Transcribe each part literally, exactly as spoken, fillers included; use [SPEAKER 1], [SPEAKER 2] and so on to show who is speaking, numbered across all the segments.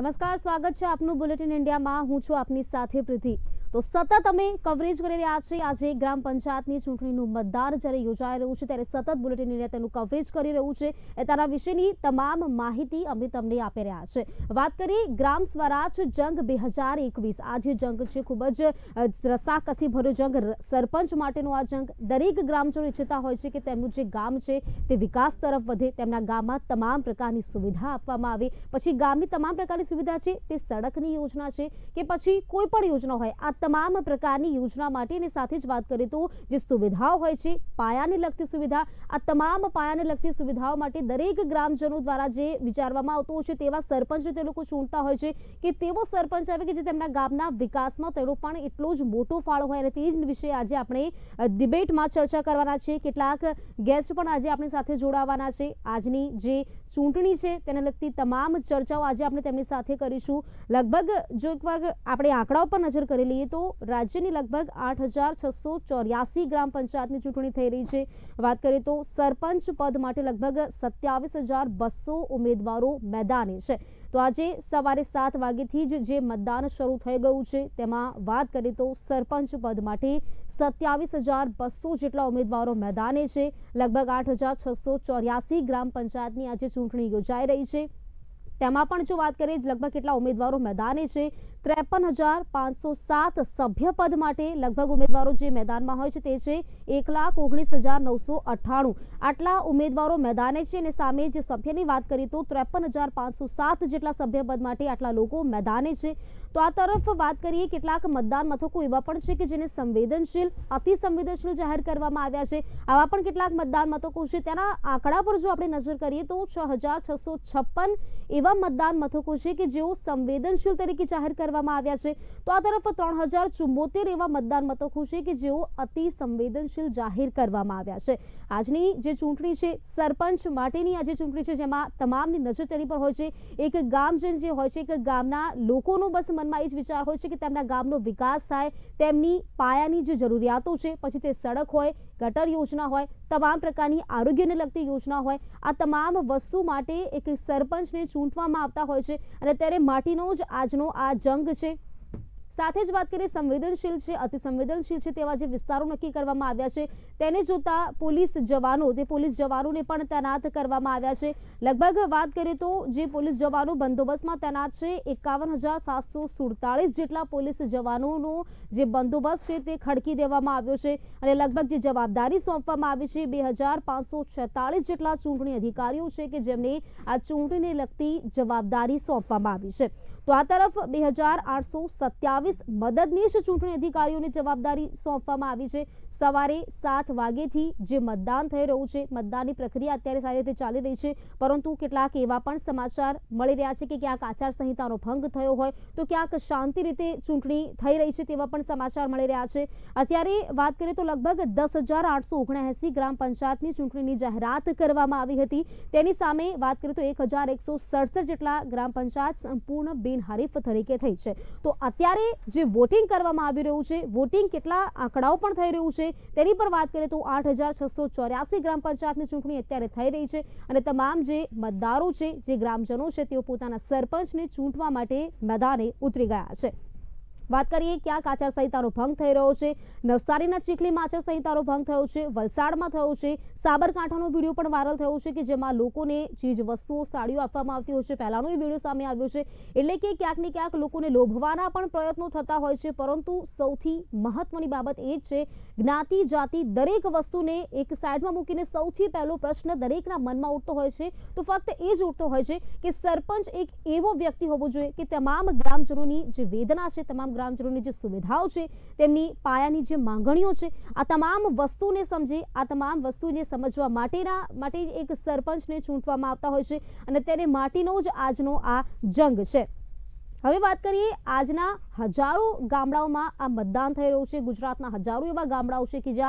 [SPEAKER 1] નમસ્કાર, સ્વાગત છે આપનું બુલેટિન ઇન્ડિયામાં। હું છું આપની સાથે પ્રીતિ। તો સતત અમે કવરેજ કરી રહ્યા છીએ। આજે ગ્રામ પંચાયતની ચૂંટણીનું મતદાન જ્યારે યોજાઈ રહ્યું છે ત્યારે સતત બુલેટિન ઇન્ડિયા તેનું કવરેજ કરી રહ્યું છે। એ તેના વિશેની તમામ માહિતી અમે તમને આપી રહ્યા છે। વાત કરીએ ગ્રામ સ્વરાજ જંગ બે હજાર એકવીસ। આ જે જંગ છે ખૂબ જ રસાકસી ભર્યો જંગ, સરપંચ માટેનો આ જંગ। દરેક ગ્રામજનો ઈચ્છતા હોય છે કે તેમનું જે ગામ છે તે વિકાસ તરફ વધે, તેમના ગામમાં તમામ પ્રકારની સુવિધા આપવામાં આવે। પછી ગામની તમામ પ્રકારની સુવિધા છે તે સડકની યોજના છે કે પછી કોઈ પણ યોજના હોય, આ તમામ પ્રકારની યોજના માટેની સાથે જ વાત કરીએ તો જે સુવિધાઓ હોય છે, પાયાને લગતી સુવિધા, આ તમામ પાયાને લગતી સુવિધાઓ માટે દરેક ગ્રામજનો દ્વારા જે વિચારવામાં આવતું હોય છે તેવા સરપંચને તે લોકો ચૂંટતા હોય છે કે તેવો સરપંચ આવે કે જે તેમના ગામના વિકાસમાં તેનો પણ એટલો જ મોટો ફાળો હોય। અને તે જ વિશે આજે આપણે ડિબેટમાં ચર્ચા કરવાના છે। કેટલાક ગેસ્ટ પણ આજે આપણી સાથે જોડાવાના છે। આજની જે ચૂંટણી છે તેને લગતી તમામ ચર્ચાઓ આજે આપણે તેમની સાથે કરીશું। લગભગ જો એકવાર આપણે આંકડાઓ પર નજર કરી લઈએ તો રાજ્યની લગભગ આઠ હજાર છસો ચોર્યાસી ગ્રામ પંચાયતની ચૂંટણી થઈ રહી છે। વાત કરીએ તો સરપંચ પદ માટે લગભગ સત્યાવીસ હજાર બસો ઉમેદવારો મેદાને છે। તો આજે સવારે સાત વાગ્યાથી જ જે મતદાન શરૂ થઈ ગયું છે તેમાં વાત કરીએ તો સરપંચ પદ માટે સત્યાવીસ હજાર બસો જેટલા ઉમેદવારો મેદાને છે। લગભગ આઠ હજાર છસો ચોર્યાસી ગ્રામ પંચાયતની આજે ચૂંટણી યોજાઈ રહી છે। તેમાં પણ જો વાત કરીએ લગભગ કેટલા ઉમેદવારો મેદાને છે, ત્રેપન હજાર પાંચસો સાત સભ્ય પદ માટે લગભગ ઉમેદવારો જે મેદાનમાં હોય છે તે છે એક લાખ ઓગણીસ હજાર નવસો અઠ્ઠાણું આટલા ઉમેદવારો મેદાને છે। અને સામે જે સભ્યની વાત કરીએ તો ત્રેપન હજાર પાંચસો સાત જેટલા સભ્ય પદ માટે આટલા લોકો મેદાને છે। તો આ તરફ વાત કરીએ કેટલાક મતદાન મથકો એવા પણ છે કે જેને સંવેદનશીલ, અતિ સંવેદનશીલ જાહેર કરવામાં આવ્યા છે। આવા પણ કેટલાક મતદાન મથકો છે, તેના આંકડા પર જો આપણે નજર કરીએ તો છ હજાર છસો છપ્પન એવા મતદાન મથકો છે કે જેઓ સંવેદનશીલ તરીકે જાહેર કરવામાં આવ્યા છે। તો આ તરફ ત્રણ હજાર ચુમ્મોતેર એવા મતદાન મથકો છે કે જેઓ અતિ સંવેદનશીલ જાહેર કરવામાં આવ્યા છે। આજની જે ચૂંટણી છે સરપંચ માટેની આ જે ચૂંટણી છે જેમાં તમામની નજર તેની પર હોય છે। એક ગામજન જે હોય છે, એક ગામના લોકોનો બસ મનમાં એ જ વિચાર હોય છે કે તેમના ગામનો વિકાસ થાય, તેમની પાયાની જે જરૂરિયાતો છે, પછી તે સડક હોય, ગટર યોજના હોય, તમામ પ્રકારની આરોગ્યને લગતી યોજના હોય, આ તમામ વસ્તુ માટે એક સરપંચને ચૂંટવામાં આવતા હોય છે। અને ત્યારે માટીનો જ આજનો આ જંગ છે। સાથે જ વાત કરીએ સંવેદનશીલ છે, અતિ સંવેદનશીલ છે તેવા જે વિસ્તારો નક્કી કરવામાં આવ્યા છે તેને જોતા પોલીસ જવાનો તે પોલીસ જવાનોને પણ તૈનાત કરવામાં આવ્યા છે। લગભગ વાત કરીએ તો જે પોલીસ જવાનો બંદોબસ્તમાં તૈનાત છે એકાવન હજાર સાતસો સુડતાલીસ જેટલા પોલીસ જવાનોનો જે બંદોબસ્ત છે તે ખડકી દેવામાં આવ્યો છે। અને લગભગ જે જવાબદારી સોંપવામાં આવી છે બે હજાર પાંચસો છેતાલીસ જેટલા ચૂંટણી અધિકારીઓ છે કે જેમને આ ચૂંટણીને લગતી જવાબદારી સોંપવામાં આવી છે। તો આ તરફ બે હજાર આઠસો સત્યાવીસ મદદનીશ ચૂંટણી અધિકારીઓની જવાબદારી સોંપવામાં આવી છે। સવારે સાત વાગ્યાથી જે મતદાન થઈ રહ્યું છે, મતદાનની પ્રક્રિયા અત્યારે સારી રીતે ચાલી રહી છે, પરંતુ કેટલાક એવા પણ સમાચાર મળી રહ્યા છે કે ક્યાંક આચારસંહિતાનો ભંગ થયો હોય તો ક્યાંક શાંતિ રીતે ચૂંટણી થઈ રહી છે તેવા પણ સમાચાર મળી રહ્યા છે। અત્યારે વાત કરીએ તો લગભગ દસ હજાર આઠસો ઓગણએસી ગ્રામ પંચાયતની ચૂંટણીની જાહેરાત કરવામાં આવી હતી। તેની સામે વાત કરીએ તો એક હજાર એકસો સડસઠ જેટલા ગ્રામ પંચાયત સંપૂર્ણ બિનહરીફ તરીકે થઈ છે। તો અત્યારે જે વોટિંગ કરવામાં આવી રહ્યું છે, વોટિંગ કેટલા આંકડાઓ પણ થઈ રહ્યું છે તેની પર વાત કરીએ તો આઠ હજાર છસો ચોર્યાસી ગ્રામ પંચાયતની ચૂંટણી અત્યારે થઈ રહી છે। અને તમામ જે મતદારો છે, જે ગ્રામજનો છે તેઓ પોતાના સરપંચને ચૂંટવા માટે મેદાને ઉતરી ગયા છે। વાત કરીએ ક્યાંક આચારસંહિતાનો ભંગ થઈ રહ્યો છે, નવસારીના ચીખલીમાં આચારસંહિતાનો ભંગ થયો છે, વલસાડમાં થયો છે, સાબરકાંઠાનો વિડીયો પણ વાયરલ થયો છે કે જેમાં લોકોને ચીજ વસ્તુઓ, સાડીઓ આપવામાં આવતી હોય છે। પહેલાનો એ વિડીયો સામે આવ્યો છે, એટલે કે ક્યાંક ને ક્યાંક લોકોને લોભવાના પણ પ્રયત્નો થતા હોય છે। પરંતુ સૌથી મહત્વની બાબત એ જ છે જ્ઞાતિ, જાતિ દરેક વસ્તુને એક સાઈડમાં મૂકીને સૌથી પહેલો પ્રશ્ન દરેકના મનમાં ઉઠતો હોય છે તો ફક્ત એ જ ઉઠતો હોય છે કે સરપંચ એક એવો વ્યક્તિ હોવો જોઈએ કે તમામ ગ્રામજનોની જે વેદના છે, તમામ ગ્રામજનોની જે સુવિધાઓ છે, તેમની પાયાની જે માંગણીઓ છે, આ તમામ વસ્તુને સમજે, આ તમામ વસ્તુને સમજવા માટેના માટે એક સરપંચને ચૂંટવામાં આવતા હોય છે। અને તેને માટીનો જ આજનો આ જંગ છે। હવે વાત કરીએ આજના હજારો ગામડાઓમાં આ મતદાન થઈ રહ્યું છે। ગુજરાતના હજારો એવા ગામડાઓ છે કે જ્યાં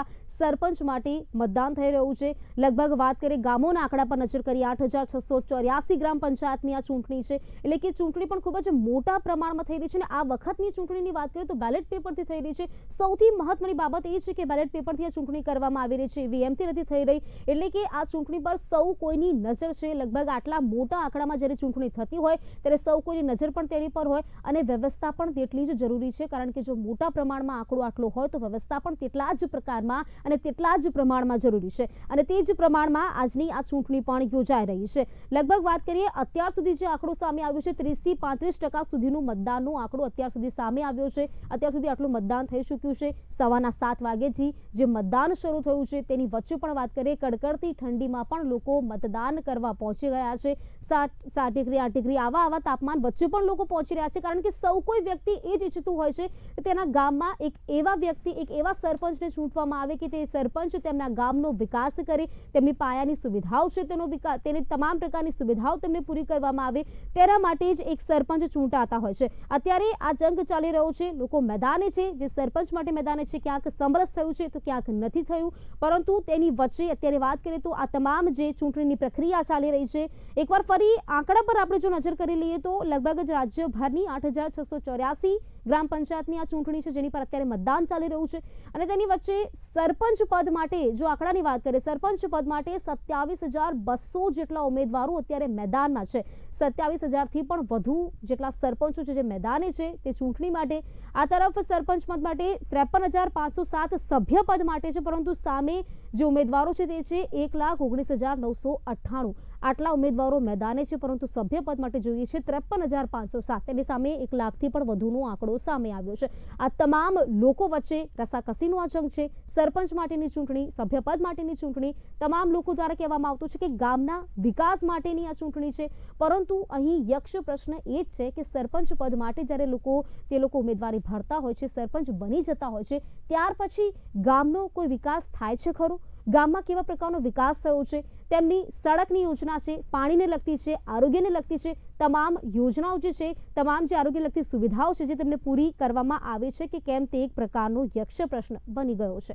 [SPEAKER 1] સરપંચ માટે મતદાન થઈ રહ્યું છે। લગભગ વાત કરીએ ગામોના આંકડા પર નજર કરીએ, આઠ હજાર છસો ચોર્યાસી ગ્રામ પંચાયતની આ ચૂંટણી છે, એટલે કે ચૂંટણી પણ ખૂબ જ મોટા પ્રમાણમાં થઈ રહી છે। અને આ વખતની ચૂંટણીની વાત કરીએ તો બેલેટ પેપરથી થઈ રહી છે। સૌથી મહત્વની બાબત એ છે કે બેલેટ પેપરથી આ ચૂંટણી કરવામાં આવી રહી છે, ઈવીએમથી નથી થઈ રહી, એટલે કે આ ચૂંટણી પર સૌ કોઈની નજર છે। લગભગ આટલા મોટા આંકડામાં જ્યારે ચૂંટણી થતી હોય ત્યારે સૌ કોઈની નજર પણ તેની પર હોય અને વ્યવસ્થા પણ તેટલી જ જરૂરી છે, કારણ કે જો મોટા પ્રમાણમાં આંકડો આટલો હોય તો વ્યવસ્થા પણ તેટલા જ પ્રકારમાં અને તેટલા જ પ્રમાણમાં જરૂરી છે, અને તે જ પ્રમાણમાં આજની આ ચૂંટણી પણ યોજાઈ રહી છે। લગભગ વાત કરીએ અત્યાર સુધી જે આંકડો સામે આવ્યો છે, ત્રીસ થી પાંત્રીસ ટકા સુધીનું મતદાનનો આંકડો અત્યાર સુધી સામે આવ્યો છે। અત્યાર સુધી આટલું મતદાન થઈ ચૂક્યું છે। સવારના સાત વાગ્યાથી જે મતદાન શરૂ થયું છે તેની વચ્ચે પણ વાત કરીએ કડકડતી ઠંડીમાં પણ લોકો મતદાન કરવા પહોંચી ગયા છે। સાત સાત ડિગ્રી આઠ ડિગ્રી આવા આવા તાપમાન વચ્ચે પણ લોકો પહોંચી રહ્યા છે, કારણ કે સૌ કોઈ વ્યક્તિ એ જ ઈચ્છતું હોય છે કે તેના ગામમાં એક એવા વ્યક્તિ, એક એવા સરપંચને ચૂંટવામાં આવે કે તે સરપંચ તેમના ગામનો વિકાસ કરે, તેમની પાયાની સુવિધાઓ છે તેનો વિકાસ, તેની તમામ પ્રકારની સુવિધાઓ તેમને પૂરી કરવામાં આવે, તેના માટે જ એક સરપંચ ચૂંટાતા હોય છે। અત્યારે આ જંગ ચાલી રહ્યો છે, લોકો મેદાને છે, જે સરપંચ માટે મેદાને છે, ક્યાંક સમરસ થયું છે તો ક્યાંક નથી થયું, પરંતુ તેની વચ્ચે અત્યારે વાત કરીએ તો આ તમામ જે ચૂંટણીની પ્રક્રિયા ચાલી રહી છે, એકવાર ફરી આંકડા પર આપણે જો નજર કરી લઈએ તો લગભગ જ રાજ્યભરની આઠ હજાર છસો ચોર્યાસી ગ્રામ પંચાયતની આ ચૂંટણી છે, જેની પર અત્યારે મતદાન ચાલી રહ્યું છે, અને તેની વચ્ચે સરપંચ પદ માટે જો આંકડાની વાત કરીએ, સરપંચ પદ માટે સત્યાવીસ હજાર બસો જેટલા ઉમેદવારો અત્યારે મેદાનમાં છે। સત્યાવીસ હજારથી પણ વધુ જેટલા સરપંચો છે જે મેદાને છે તે ચૂંટણી માટે। આ તરફ સરપંચ પદ માટે ત્રેપન હજાર પાંચસો સાત સભ્ય પદ માટે છે, પરંતુ સામે જે ઉમેદવારો છે તે છે એક લાખ ઓગણીસ હજાર નવસો અઠ્ઠાણું આટલા ઉમેદવારો મેદાને છે, પરંતુ સભ્ય પદ માટે જોઈએ છે ત્રેપન હજાર પાંચસો સાત, તેની સામે એક લાખથી પણ વધુનો આંકડો સામે આવ્યો છે। આ તમામ લોકો વચ્ચે રસાકસીનો આ જંગ છે। સરપંચ માટેની ચૂંટણી, સભ્યપદ માટેની ચૂંટણી, તમામ લોકો દ્વારા કહેવામાં આવતું છે કે ગામના વિકાસ માટેની આ ચૂંટણી છે, પરંતુ અહીં યક્ષ પ્રશ્ન એ જ છે કે સરપંચ પદ માટે જ્યારે લોકો તે લોકો ઉમેદવારી ભરતા હોય છે, સરપંચ બની જતા હોય છે, ત્યાર પછી ગામનો કોઈ વિકાસ થાય છે ખરો? ગામમાં કેવા પ્રકારનો વિકાસ થયો છે? તેમની સડકની યોજના છે, પાણીને લગતી છે, આરોગ્યને લગતી છે, તમામ યોજનાઓ જે છે, તમામ જે આરોગ્યને લગતી સુવિધાઓ છે જે તેમને પૂરી કરવામાં આવે છે કે કેમ, તે એક પ્રકારનો યક્ષ પ્રશ્ન બની ગયો છે।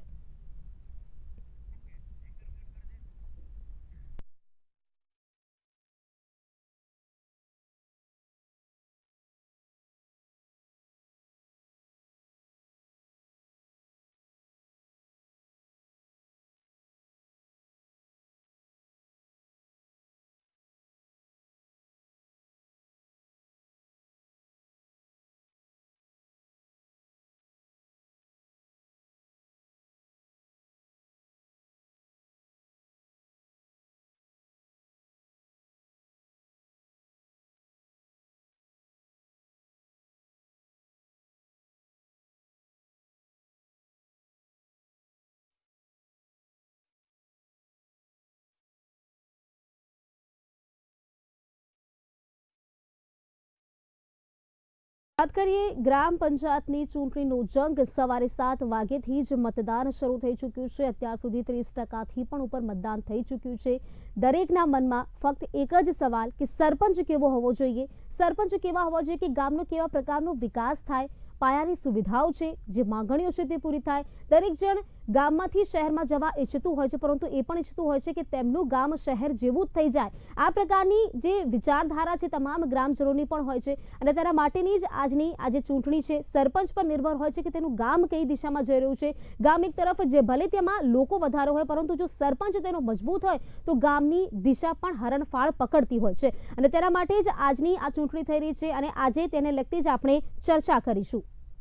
[SPEAKER 1] વાત કરીએ ગ્રામ પંચાયતની ચૂંટણીનો જંગ, સવારે સાત વાગ્યાથી જ મતદાન શરૂ થઈ ચૂક્યું છે। અત્યાર સુધી ત્રીસ ટકાથી પણ ઉપર મતદાન થઈ ચૂક્યું છે। દરેકના મનમાં ફક્ત એક જ સવાલ કે સરપંચ કેવો હોવો જોઈએ, સરપંચ કેવા હોવા જોઈએ કે ગામનો કેવા પ્રકારનો વિકાસ થાય, પાયાની સુવિધાઓ છે, જે માંગણીઓ છે તે પૂરી થાય। દરેક જણ ગામમાંથી શહેરમાં જવા ઈચ્છતું હોય છે, પરંતુ એ પણ ઈચ્છતું હોય છે કે તેમનું ગામ શહેર જેવું જ થઈ જાય। આ પ્રકારની જે વિચારધારા છે તમામ ગ્રામજનોની પણ હોય છે, અને તેના માટેની જ આજની આ જે ચૂંટણી છે સરપંચ પર નિર્ભર હોય છે કે તેનું ગામ કઈ દિશામાં જઈ રહ્યું છે। ગામ એક તરફ જે ભલે તેમાં લોકો વધારે હોય, પરંતુ જો સરપંચ તેનો મજબૂત હોય તો ગામની દિશા પણ હરણફાળ પકડતી હોય છે, અને તેના માટે જ આજની આ ચૂંટણી થઈ રહી છે, અને આજે તેને લગતી જ આપણે ચર્ચા કરીશું।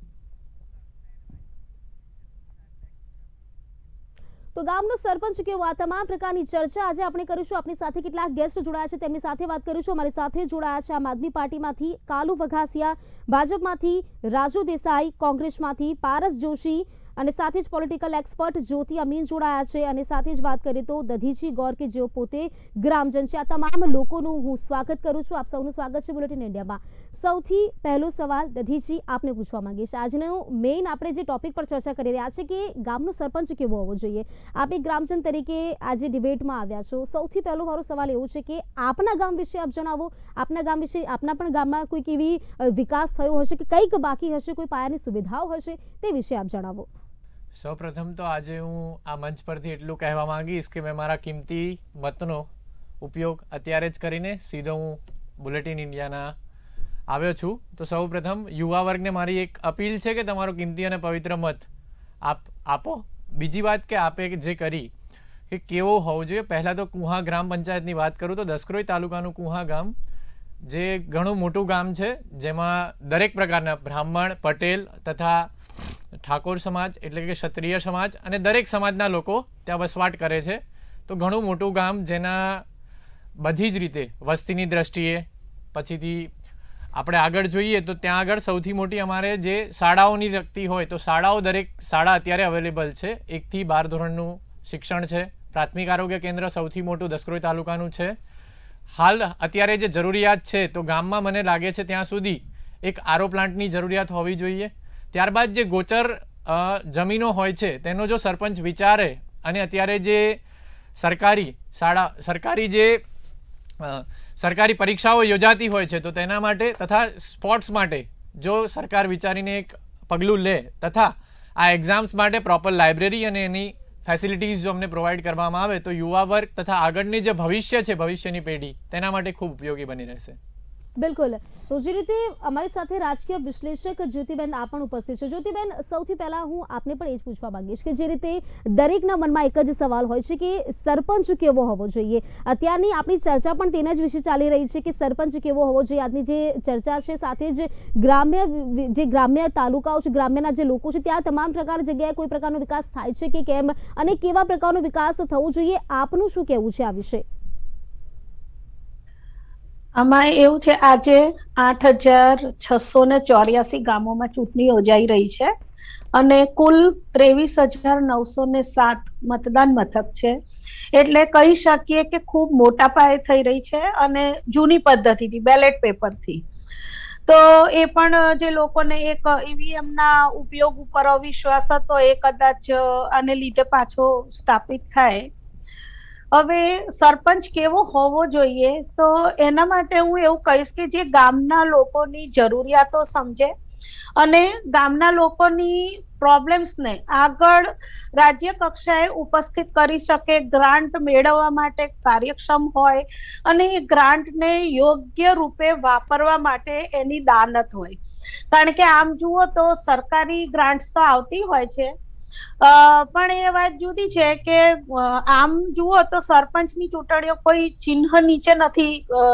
[SPEAKER 1] તો ગામનો સરપંચ કેવો, આ તમામ પ્રકારની ચર્ચા આજે આપણે કરીશું। આપણી સાથે કેટલાક ગેસ્ટ જોડાયા છે, તેમની સાથે વાત કરીશું। અમારી સાથે જોડાયા છે આમ આદમી પાર્ટીમાંથી કાલુ વઘાસિયા, ભાજપમાંથી રાજુ દેસાઈ, કોંગ્રેસમાંથી પારસ જોશી, અને સાથે જ પોલિટિકલ એક્સપર્ટ જ્યોતિ અમીન જોડાયા છે, અને સાથે જ વાત કરીએ તો દધીચી ગોર કે જેઓ પોતે ગ્રામજન છે। આ તમામ લોકોનું હું સ્વાગત કરું છું। આપ સૌનું સ્વાગત છે બુલેટિન ઇન્ડિયામાં। સૌથી પહેલો સવાલ દધીચી આપને પૂછવા માંગીશ, આજનો મેઇન આપણે જે ટોપિક પર ચર્ચા કરી રહ્યા છે કે ગામનો સરપંચ કેવો હોવો જોઈએ, આપ એક ગ્રામજન તરીકે આજે ડિબેટમાં આવ્યા છો। સૌથી પહેલો મારો સવાલ એવો છે કે આપના ગામ વિશે આપ જણાવો, આપના ગામ વિશે, આપના પણ ગામમાં કોઈક એવી વિકાસ થયો હશે કે કંઈક બાકી હશે, કોઈ પાયાની સુવિધાઓ હશે, તે વિશે આપ જણાવો।
[SPEAKER 2] સૌપ્રથમ તો આજે હું આ મંચ પરથી એટલું કહેવા માંગીશ કે મેં મારા કિંમતી મતનો ઉપયોગ અત્યારે જ કરીને સીધો હું બુલેટિન ઇન્ડિયાના આવ્યો છું. તો સૌપ્રથમ યુવા વર્ગને મારી એક અપીલ છે કે તમારો કિંમતી અને પવિત્ર મત આપ આપો. બીજી વાત કે આપે જે કરી કે કેવો હોવો જોઈએ. પહેલાં તો કુહા ગ્રામ પંચાયતની વાત કરું તો દસક્રોઈ તાલુકાનું કુહા ગામ જે ઘણું મોટું ગામ છે, જેમાં દરેક પ્રકારના બ્રાહ્મણ, પટેલ તથા ઠાકોર સમાજ એટલે કે ક્ષત્રિય સમાજ અને દરેક સમાજના લોકો ત્યાં વસવાટ કરે છે. તો ઘણું મોટું ગામ જેના બધી જ રીતે વસ્તીની દ્રષ્ટિએ પછીથી આપણે આગળ જોઈએ તો ત્યાં આગળ સૌથી મોટી અમારે જે શાળાઓની લગતી હોય તો શાળાઓ દરેક શાળા અત્યારે અવેલેબલ છે. એકથી બાર ધોરણનું શિક્ષણ છે. પ્રાથમિક આરોગ્ય કેન્દ્ર સૌથી મોટું દસક્રોઈ તાલુકાનું છે. હાલ અત્યારે જે જરૂરિયાત છે તો ગામમાં મને લાગે છે ત્યાં સુધી એક આરો પ્લાન્ટની જરૂરિયાત હોવી જોઈએ. ત્યારબાદ જે ગોચર જમીનો હોય છે તેનો જો સરપંચ વિચારે અને અત્યારે જે સરકારી શાળા સરકારી જે સરકારી પરીક્ષાઓ યોજાતી હોય છે તો તેના માટે તથા સ્પોર્ટ્સ માટે જો સરકાર વિચારીને એક પગલું લે તથા આ એક્ઝામ્સ માટે પ્રોપર લાઇબ્રેરી અને એની ફેસિલિટીઝ જો અમને પ્રોવાઈડ કરવામાં આવે તો યુવા વર્ગ તથા આગળની જે ભવિષ્ય છે ભવિષ્યની પેઢી તેના માટે ખૂબ ઉપયોગી બની રહેશે.
[SPEAKER 1] બિલકુલ. તો જે રીતે અમારી સાથે રાજકીય વિશ્લેષક જ્યોતિબેન આ પણ ઉપસ્થિત છે. જ્યોતિબેન, સૌથી પહેલા હું આપને પણ એ જ પૂછવા માંગીશ કે જે રીતે દરેકના મનમાં એક જ સવાલ હોય છે કે સરપંચ કેવો હોવો જોઈએ. અત્યારની આપણી ચર્ચા પણ તેના જ વિશે ચાલી રહી છે કે સરપંચ કેવો હોવો જોઈએ. આજની જે ચર્ચા છે સાથે જ ગ્રામ્ય જે ગ્રામ્ય તાલુકાઓ છે, ગ્રામ્યના જે લોકો છે ત્યાં તમામ પ્રકારની જગ્યાએ કોઈ પ્રકારનો વિકાસ થાય છે કે કેમ અને કેવા પ્રકારનો વિકાસ થવો જોઈએ, આપનું શું કહેવું છે આ વિશે?
[SPEAKER 3] આમાં એવું છે, આજે આઠ હજાર છસો ને ચોર્યાસી ગામોમાં ચૂંટણી યોજાઈ રહી છે અને કુલ ત્રેવીસ હજાર નવસો ને સાત મતદાન મથક છે. એટલે કહી શકીએ કે ખૂબ મોટા પાયે થઈ રહી છે અને જૂની પદ્ધતિથી બેલેટ પેપરથી. તો એ પણ જે લોકોને એક ઈવીએમ ના ઉપયોગ ઉપર અવિશ્વાસ હતો એ કદાચ આને લીધે પાછો સ્થાપિત થાય. હવે સરપંચ કેવો હોવો જોઈએ તો એના માટે હું એવું કહીશ કે જે ગામના લોકોની જરૂરિયાતો સમજે અને ગામના લોકોની પ્રોબ્લેમ્સને આગળ રાજ્ય કક્ષાએ ઉપસ્થિત કરી શકે, ગ્રાન્ટ મેળવવા માટે કાર્યક્ષમ હોય અને એ ગ્રાન્ટને યોગ્ય રૂપે વાપરવા માટે એની દાનત હોય. કારણ કે આમ જુઓ તો સરકારી ગ્રાન્ટ્સ તો આવતી હોય છે પણ એ વાત જુદી છે કે આમ જુઓ તો સરપંચની ચૂંટણીઓ કોઈ ચિહ્ન નીચે નથી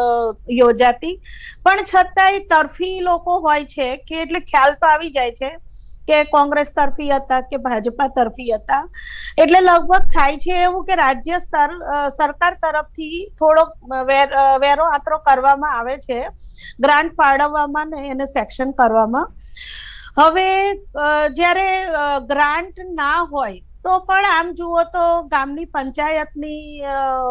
[SPEAKER 3] યોજાતી, પણ છતાંય તરફી લોકો હોય છે કે એટલે ખ્યાલ તો આવી જાય છે કે કોંગ્રેસ તરફી હતા કે ભાજપા તરફી હતા. એટલે લગભગ થાય છે એવું કે રાજ્ય સ્તર સરકાર તરફથી થોડોક વેરો આતરો કરવામાં આવે છે, ગ્રાન્ટ ફાળવવામાં ને એને સેક્શન કરવામાં. હવે જ્યારે ગ્રાન્ટ ના હોય તો પણ આમ જુઓ તો ગામની પંચાયતની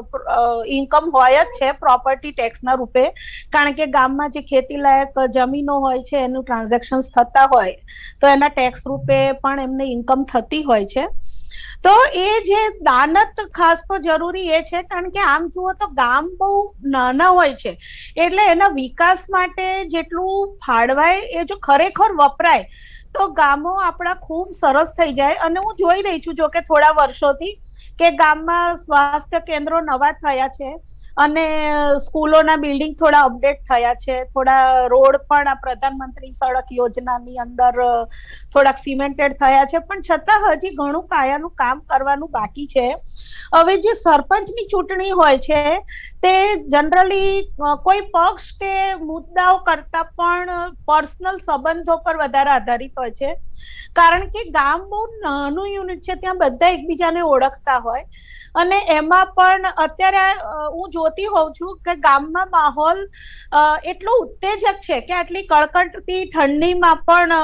[SPEAKER 3] ઇન્કમ હોય જ છે પ્રોપર્ટી ટેક્સના રૂપે, કારણ કે ગામમાં જે ખેતી લાયક જમીનો હોય છે એનું ટ્રાન્ઝેક્શન્સ થતા હોય તો એના ટેક્સ રૂપે પણ એમને ઇન્કમ થતી હોય છે. તો એ જે દાનત ખાસ તો જરૂરી એ છે કારણ કે આમ જુઓ તો ગામ બહુ નાના હોય છે એટલે એના વિકાસ માટે જેટલું ફાળવાય એ જો ખરેખર વપરાય તો ગામો આપણા ખૂબ સરસ થઈ જાય. અને હું જોઈ રહી છું જો કે થોડા વર્ષોથી કે ગામમાં સ્વાસ્થ્ય કેન્દ્રો નવા થયા છે અને સ્કૂલોના બિલ્ડિંગ થોડા અપડેટ થયા છે, થોડા રોડ પણ આ પ્રધાનમંત્રી સડક યોજનાની અંદર થોડાક સિમેન્ટેડ થયા છે, પણ છતાં હજી ઘણું પાયાનું કામ કરવાનું બાકી છે. હવે જે સરપંચની ચૂંટણી હોય છે તે જનરલી કોઈ પક્ષ કે મુદ્દાઓ કરતા પણ પર્સનલ સંબંધો પર વધારે આધારિત હોય છે, કારણ કે ગામ બહુ નાનું યુનિટ છે, ત્યાં બધા એકબીજાને ઓળખતા હોય અને એમાં પણ અત્યારે હું જોતી હોઉં છું કે ગામમાં માહોલ એટલો ઉત્તેજક છે કે આટલી કડકડતી ઠંડીમાં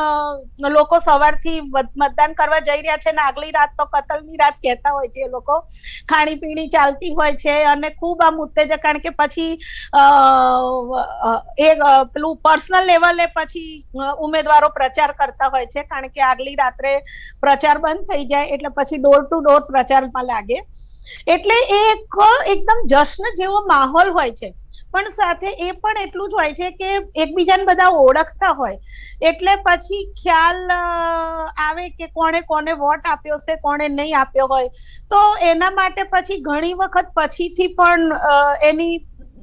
[SPEAKER 3] પણ લોકો સવારથી મતદાન કરવા જઈ રહ્યા છે અને આગલી રાત તો કતલની રાત કહેતા હોય છે એ લોકો. ખાણીપીણી ચાલતી હોય છે અને ખૂબ આમ ઉત્તેજક, કારણ કે પછી એ પેલું પર્સનલ લેવલે પછી ઉમેદવારો પ્રચાર કરતા હોય છે, કારણ કે આગલી રાત્રે પ્રચાર બંધ થઈ જાય એટલે પછી ડોર ટુ ડોર પ્રચારમાં લાગે. એટલે એ એક એકદમ જશ્ન જેવો માહોલ હોય છે. પણ સાથે એ પણ એટલું જ હોય છે કે એકબીજાને બધા ઓળખતા હોય એટલે પછી ખ્યાલ આવે કે કોણે કોને વોટ આપ્યો છે, કોણે નહીં આપ્યો હોય, તો એના માટે પછી ઘણી વખત પછીથી પણ એની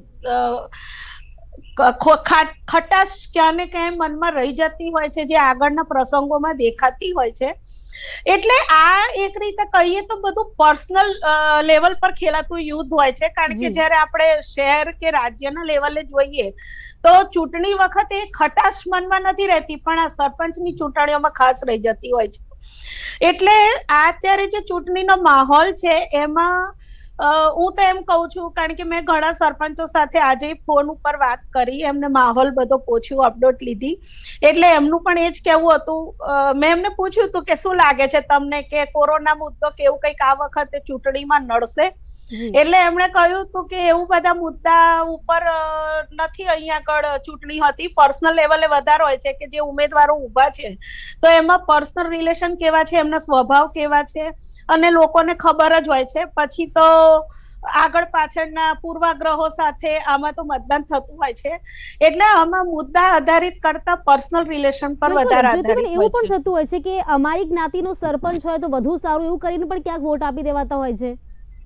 [SPEAKER 3] ખટાશ ક્યાં ને ક્યાં મનમાં રહી જતી હોય છે, જે આગળના પ્રસંગોમાં દેખાતી હોય છે. એટલે આ એક રીતે કહીએ તો બધું પર્સનલ લેવલ પર ખેલાતું યુદ્ધ હોય છે, કારણ કે જયારે આપણે શહેર કે રાજ્યના લેવલે જોઈએ તો ચૂંટણી વખતે ખટાશ મનમાં નથી રહેતી, પણ આ સરપંચની ચૂંટણીઓમાં ખાસ રહી જતી હોય છે. એટલે આ અત્યારે જે ચૂંટણીનો માહોલ છે એમાં હું તો એમ કહું છું, કારણ કે મેં ઘણા સરપંચો સાથે આજે ફોન ઉપર વાત કરી, એમને માહોલ બધો પૂછ્યું, અપડેટ લીધી, એટલે એમનું પણ એ જ કહેવું હતું. મેં એમને પૂછ્યું હતું કે શું લાગે છે તમને કે કોરોના મુદ્દો કે એવું કંઈક આ વખતે ચૂંટણીમાં નડશે? એટલે એમણે કહ્યું હતું કે એવું બધા મુદ્દા ઉપર નથી અહીંયા આગળ ચૂંટણી હતી, પર્સનલ લેવલે વધારે હોય છે કે જે ઉમેદવારો ઉભા છે તો એમાં પર્સનલ રિલેશન કેવા છે, એમના સ્વભાવ કેવા છે અને લોકોને ખબર જ હોય છે. પછી તો આગળ પાછળના પૂર્વાગ્રહો સાથે આમાં તો મતદાન થતું હોય છે, એટલે આમાં મુદ્દા આધારિત કરતા પર્સનલ રિલેશન પર વધારે આધારિત
[SPEAKER 1] એવું પણ થતું હોય છે કે અમારી જ્ઞાતિનો સરપંચ હોય તો વધુ સારું, એવું કરીને પણ ક્યાંક વોટ આપી દેવાતા હોય છે.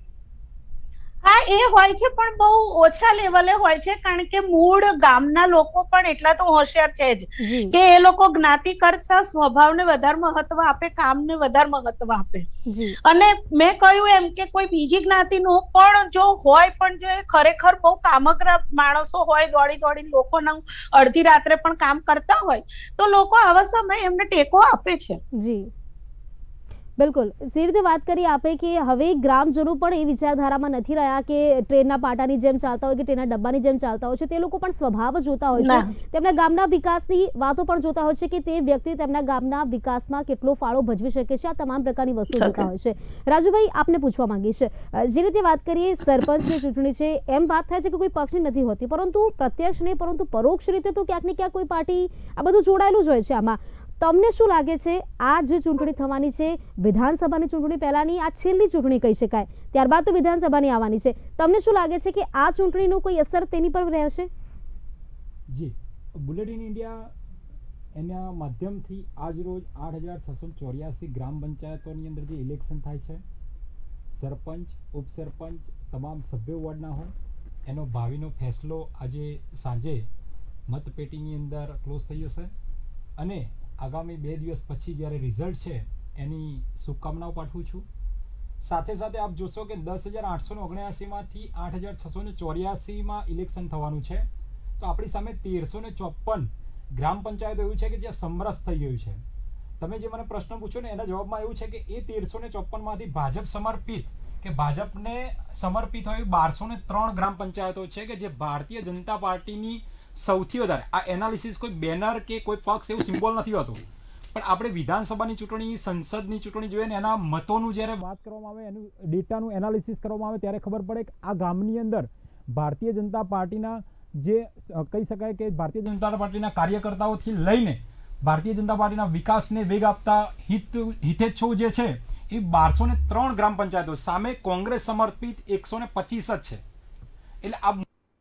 [SPEAKER 3] હા, એ હોય છે, પણ બહુ ઓછા લેવલે હોય છે, કારણ કે મૂળ ગામના લોકો પણ એટલા તો હોશિયાર છે જ કે એ લોકો જ્ઞાતિ કરતા સ્વભાવને વધારે મહત્વ આપે, કામને વધારે મહત્વ આપે. અને મેં કહ્યું એમ કે કોઈ બીજી જ્ઞાતિનું પણ જો હોય, પણ જો ખરેખર બહુ કામગ્ર માણસો હોય, દોડી દોડી લોકોનું અડધી રાત્રે પણ કામ કરતા હોય, તો લોકો આવા સમયે એમને ટેકો આપે છે.
[SPEAKER 1] જી બિલકુલ, જે રીતે વાત કરી આપે કે હવે ગ્રામજનો પણ એ વિચારધારામાં નથી રહ્યા કે ટ્રેનના પાટાની જેમ ચાલતા હોય કે ટ્રેનના ડબ્બાની જેમ ચાલતા હોય છે. તે લોકો પણ સ્વભાવ જોતા હોય છે, તેમના ગામના વિકાસની વાતો પણ જોતા હોય છે કે તે વ્યક્તિ તેમના ગામના વિકાસમાં કેટલો ફાળો ભજવી શકે છે. આ તમામ પ્રકારની વસ્તુ જોતા હોય છે. રાજુભાઈ, આપને પૂછવા માંગીશ, જે રીતે વાત કરીએ સરપંચની ચૂંટણી છે, એમ વાત થાય છે કે કોઈ પક્ષની નથી હોતી, પરંતુ પ્રત્યક્ષ નહીં પરંતુ પરોક્ષ રીતે તો ક્યાંક ને ક્યાંક કોઈ પાર્ટી આ બધું જોડાયેલું જ હોય છે. આમાં તમને શું લાગે છે, આ જે ચૂંટણી થવાની છે વિધાનસભાની ચૂંટણી પહેલાની આ છેલ્લી ચૂંટણી કહી શકાય, ત્યારબાદ તો વિધાનસભાની આવવાની છે, તમને શું લાગે છે કે આ ચૂંટણીનો કોઈ અસર તેની પર રહેશે?
[SPEAKER 4] જી, બુલેટિન ઇન્ડિયા એના માધ્યમથી આજ રોજ આઠ હજાર છસો ચોર્યાસી ગ્રામ પંચાયતોની અંદર જે ઇલેક્શન થાય છે, સરપંચ, ઉપસરપંચ, તમામ સભ્યો વોર્ડના હોય, એનો ભાવિનો ફેસલો આજે સાંજે મતપેટીની અંદર ક્લોઝ થઈ જશે અને આગામી બે દિવસ પછી જ્યારે રિઝલ્ટ છે એની શુભકામનાઓ પાઠવું છું. સાથે સાથે આપ જોશો કે દસ હજાર આઠસો ને ઓગણ્યાસીમાંથી આઠ હજાર છસો ને ચોર્યાસીમાં ઇલેક્શન થવાનું છે, તો આપણી સામે તેરસો ને ચોપન ગ્રામ પંચાયતો એવું છે કે જ્યાં સમરસ થઈ ગયું છે. તમે જે મને પ્રશ્ન પૂછ્યો ને એના જવાબમાં એવું છે કે એ તેરસો ને ચોપનમાંથી ભાજપ સમર્પિત કે ભાજપને સમર્પિત હોય બારસો ને ત્રણ ગ્રામ પંચાયતો છે કે જે ભારતીય જનતા પાર્ટીની સૌથી વધારે, આ એનાલિસિસ કોઈ બેનર કે કોઈ પક્ષ એવું સિમ્બોલ નથી હોતું, પણ આપણે વિધાનસભાની ચૂંટણી, સંસદની ચૂંટણી જોઈએ ને એના મતોનું જ્યારે વાત કરવામાં આવે, એનું ડેટાનું એનાલિસિસ કરવામાં આવે ત્યારે ખબર પડે કે આ ગામની અંદર ભારતીય જનતા પાર્ટીના જે કહી શકાય કે ભારતીય જનતા પાર્ટીના કાર્યકર્તાઓથી લઈને ભારતીય જનતા પાર્ટીના વિકાસને વેગ આપતા હિત હિતેચ્છુઓ જે છે એ બારસો ને ત્રણ ગ્રામ પંચાયતો સામે કોંગ્રેસ સમર્પિત એકસો ને પચીસ જ છે. એટલે આ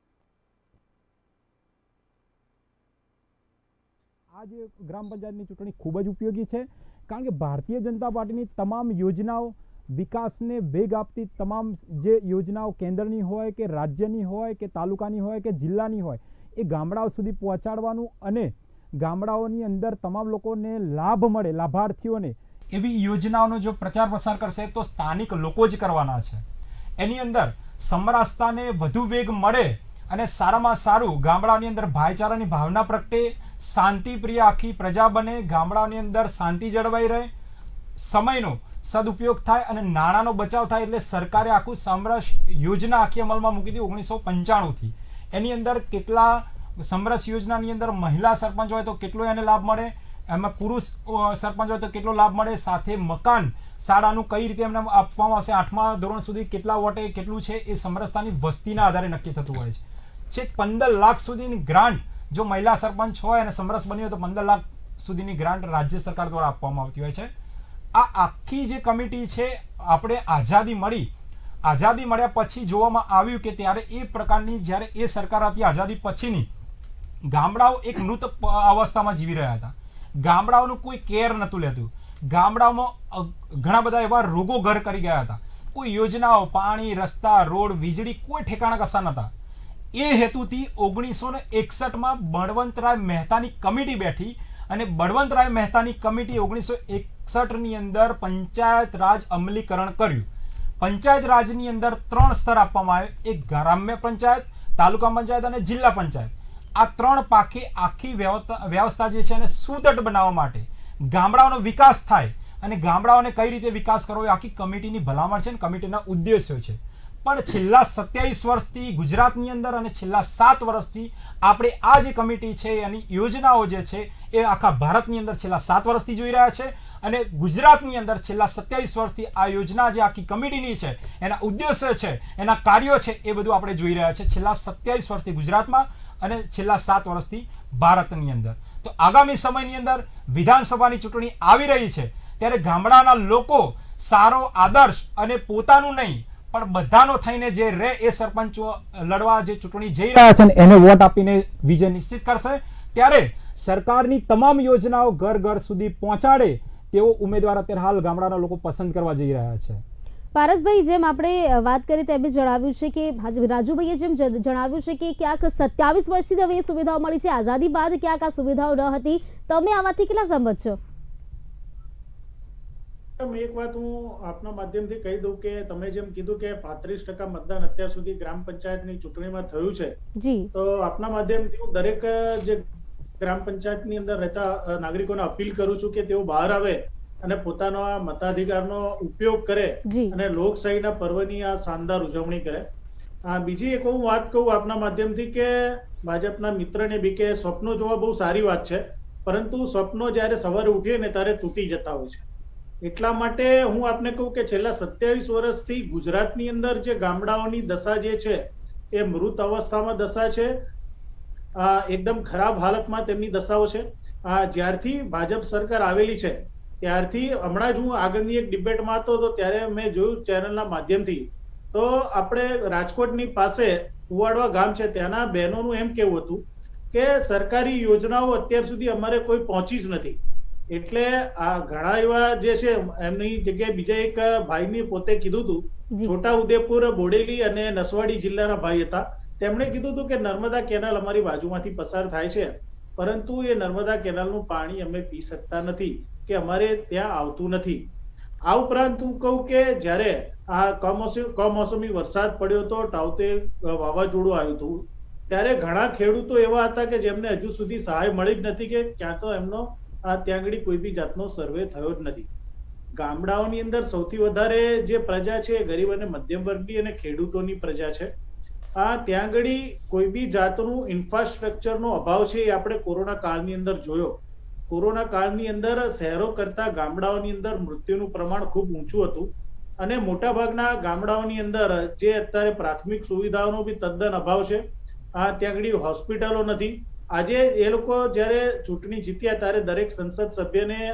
[SPEAKER 4] આ જે ગ્રામ પંચાયતની ચૂંટણી ખૂબ જ ઉપયોગી છે, કારણ કે ભારતીય જનતા પાર્ટીની તમામ યોજનાઓ, વિકાસને વેગ આપતી તમામ જે યોજનાઓ કેન્દ્રની હોય કે રાજ્યની હોય કે તાલુકાની હોય કે જિલ્લાની હોય, એ ગામડાઓ સુધી પહોંચાડવાનું અને ગામડાઓની અંદર તમામ લોકોને લાભ મળે, લાભાર્થીઓને એવી યોજનાઓનો જો પ્રચાર પ્રસાર કરશે તો સ્થાનિક લોકો જ કરવાના છે. એની અંદર સમરસતાને વધુ વેગ મળે અને સારામાં સારું ગામડાની અંદર ભાઈચારાની ભાવના પ્રગટે, શાંતિપ્રિય આખી પ્રજા બને, ગામડાની અંદર શાંતિ જળવાઈ રહે, સમયનો સદુપયોગ થાય અને નાણાંનો બચાવ થાય. એટલે સરકારે આખું સમરસ યોજના આખી અમલમાં મૂકી હતી ઓગણીસો પંચાણુંથી. એની અંદર કેટલા સમરસ યોજનાની અંદર મહિલા સરપંચ હોય તો કેટલો એને લાભ મળે, એમાં પુરુષ સરપંચ હોય તો કેટલો લાભ મળે, સાથે મકાન શાળાનું કઈ રીતે એમને આપવામાં આવશે, આઠમા ધોરણ સુધી કેટલા વોટે કેટલું છે એ સમરસતાની વસ્તીના આધારે નક્કી થતું હોય છે. છેક પંદર લાખ સુધીની ગ્રાન્ટ જો મહિલા સરપંચ હોય અને સમરસ બની હોય તો પંદર લાખ સુધીની ગ્રાન્ટ રાજ્ય સરકાર દ્વારા આપવામાં આવતી હોય છે. આ આખી જે કમિટી છે, આપણે આઝાદી મળી આઝાદી મળ્યા પછી જોવામાં આવ્યું કે ત્યારે એ પ્રકારની જ્યારે એ સરકાર હતી આઝાદી પછીની, ગામડાઓ એક મૃત અવસ્થામાં જીવી રહ્યા હતા. ગામડાઓનું કોઈ કેર નહોતું લેતું. ગામડાઓમાં ઘણા બધા એવા રોગો ઘર કરી ગયા હતા. કોઈ યોજનાઓ, પાણી, રસ્તા, રોડ, વીજળી કોઈ ઠેકાણા કસા નહોતા. એ હેતુથી ઓગણીસો ને એકસઠમાં બળવંતરાય મહેતાની કમિટી બેઠી અને બળવંતરાય મહેતાની કમિટી ઓગણીસો એકસઠની અંદર પંચાયત રાજ અમલીકરણ કર્યું. પંચાયત રાજની અંદર ત્રણ સ્તર આપવામાં આવે, એક ગ્રામ્ય પંચાયત, તાલુકા પંચાયત અને જિલ્લા પંચાયત. આ ત્રણ પાખે આખી વ્યવસ્થા જે છે એને સુદૃઢ બનાવવા માટે, ગામડાઓનો વિકાસ થાય અને ગામડાઓને કઈ રીતે વિકાસ કરવો એ આખી કમિટીની ભલામણ છે અને કમિટીના ઉદ્દેશ્યો છે. પણ છેલ્લા સત્યાવીસ વર્ષથી ગુજરાતની અંદર અને છેલ્લા સાત વર્ષથી આપણે આ જે કમિટી છે એની યોજનાઓ જે છે એ આખા ભારતની અંદર છેલ્લા સાત વર્ષથી જોઈ રહ્યા છે અને ગુજરાતની અંદર છેલ્લા સત્યાવીસ વર્ષથી આ યોજના જે આખી કમિટીની છે એના ઉદ્દેશ્ય છે, એના કાર્યો છે એ બધું આપણે જોઈ રહ્યા છે છેલ્લા સત્યાવીસ વર્ષથી ગુજરાતમાં અને છેલ્લા સાત વર્ષથી ભારતની અંદર. તો આગામી સમયની અંદર વિધાનસભાની ચૂંટણી આવી રહી છે ત્યારે ગામડાના લોકો સારો આદર્શ અને પોતાનું નહીં પણ બધાનો થઈને જે રે એ સરપંચો લડવા જે ચૂંટણી જઈ રહ્યા છે એને વોટ આપીને વિજય નિશ્ચિત કરશે. ત્યારે સરકારની તમામ યોજનાઓ ઘર ઘર સુધી પહોંચાડે તેવો ઉમેદવાર અત્યારે હાલ ગામડાના લોકો પસંદ કરવા જઈ રહ્યા છે.
[SPEAKER 1] પારસભાઈ, જેમ આપણે વાત કરી તેમ જણાવ્યું છે કે રાજુભાઈએ જેમ જણાવ્યું છે કે ક્યાંક સત્યાવીસ વર્ષથી હવે એ સુવિધાઓ મળી છે, આઝાદી બાદ ક્યાંક આ સુવિધાઓ ન હતી. તમે આ વાતથી કેટલા સંમત છો?
[SPEAKER 5] એક વાત હું આપના માધ્યમથી કહી દઉં કે તમે જેમ કીધું કે પાંત્રીસ ટકા મતદાન અત્યાર સુધી ગ્રામ પંચાયતની ચૂંટણીમાં થયું છે,
[SPEAKER 1] જી,
[SPEAKER 5] તો આપના માધ્યમથી હું દરેક જે ગ્રામ પંચાયતની અંદર રહેતા નાગરિકોને અપીલ કરું છું કે તેઓ બહાર આવે અને પોતાનો આ મતાધિકારનો ઉપયોગ કરે અને લોકશાહીના પર્વની આ શાનદાર ઉજવણી કરે. આ બીજી એક હું વાત કહું આપના માધ્યમથી કે ભાજપના મિત્રને બી કે સ્વપ્નો જોવા બહુ સારી વાત છે, પરંતુ સ્વપ્નો જ્યારે સવારે ઉઠીએ ને ત્યારે તૂટી જતા હોય છે. એટલા માટે હું આપને કહું કે છેલ્લા સત્યાવીસ વર્ષથી ગુજરાતની અંદર જે ગામડાઓની દશા જે છે એ મૃત અવસ્થામાં દશા છે, એકદમ ખરાબ હાલતમાં તેમની દશાઓ છે. જ્યારથી ભાજપ સરકાર આવેલી છે ત્યારથી, હમણાં જ હું આગળની એક ડિબેટમાં હતો તો ત્યારે મેં જોયું ચેનલના માધ્યમથી, તો આપણે રાજકોટની પાસે કુવાડવા ગામ છે ત્યાંના બહેનોનું એમ કેવું હતું કે સરકારી યોજનાઓ અત્યાર સુધી અમારે કોઈ પહોંચી જ નથી. એટલે આ ઘણા એવા જે છે એમની જગ્યાએ બીજા એક ભાઈને પોતે કીધું હતું, છોટા ઉદેપુર, બોડેલી અને નસવાડી જિલ્લાના ભાઈ હતા, તેમણે કીધું હતું કે નર્મદા કેનાલ અમારી બાજુમાંથી પસાર થાય છે, પરંતુ એ નર્મદા કેનાલનું પાણી અમે પી શકતા નથી કે અમારે ત્યાં આવતું નથી. આ ઉપરાંત હું કહું કે જ્યારે આ કમોસમી કમોસમી વરસાદ પડ્યો હતો, તાઉતે વાવાઝોડું આવ્યું હતું, ત્યારે ઘણા ખેડૂતો એવા હતા કે જેમને હજુ સુધી સહાય મળી જ નથી કે ક્યાં તો એમનો આ ત્યાં આગળ કોઈ બી જાતનો સર્વે થયો જ નથી. ગામડાઓની અંદર સૌથી વધારે જે પ્રજા છે ગરીબ અને મધ્યમ વર્ગની અને ખેડૂતોની પ્રજા છે. આ ત્યાં આગળ કોઈ બી જાતનું ઇન્ફ્રાસ્ટ્રક્ચરનો અભાવ છે એ આપણે કોરોના કાળની અંદર જોયો. કોરોના કાળની અંદર શહેરો કરતા ગામડાઓની અંદર મૃત્યુનું પ્રમાણ ખૂબ ઊંચું હતું અને મોટા ભાગના ગામડાઓની અંદર જે અત્યારે પ્રાથમિક સુવિધાઓનો બી તદ્દન અભાવ છે. આ ત્યાં આગળ હોસ્પિટલો નથી. આજે એ લોકો જયારે ચૂંટણી જીત્યા ત્યારે દરેક સંસદ સભ્યને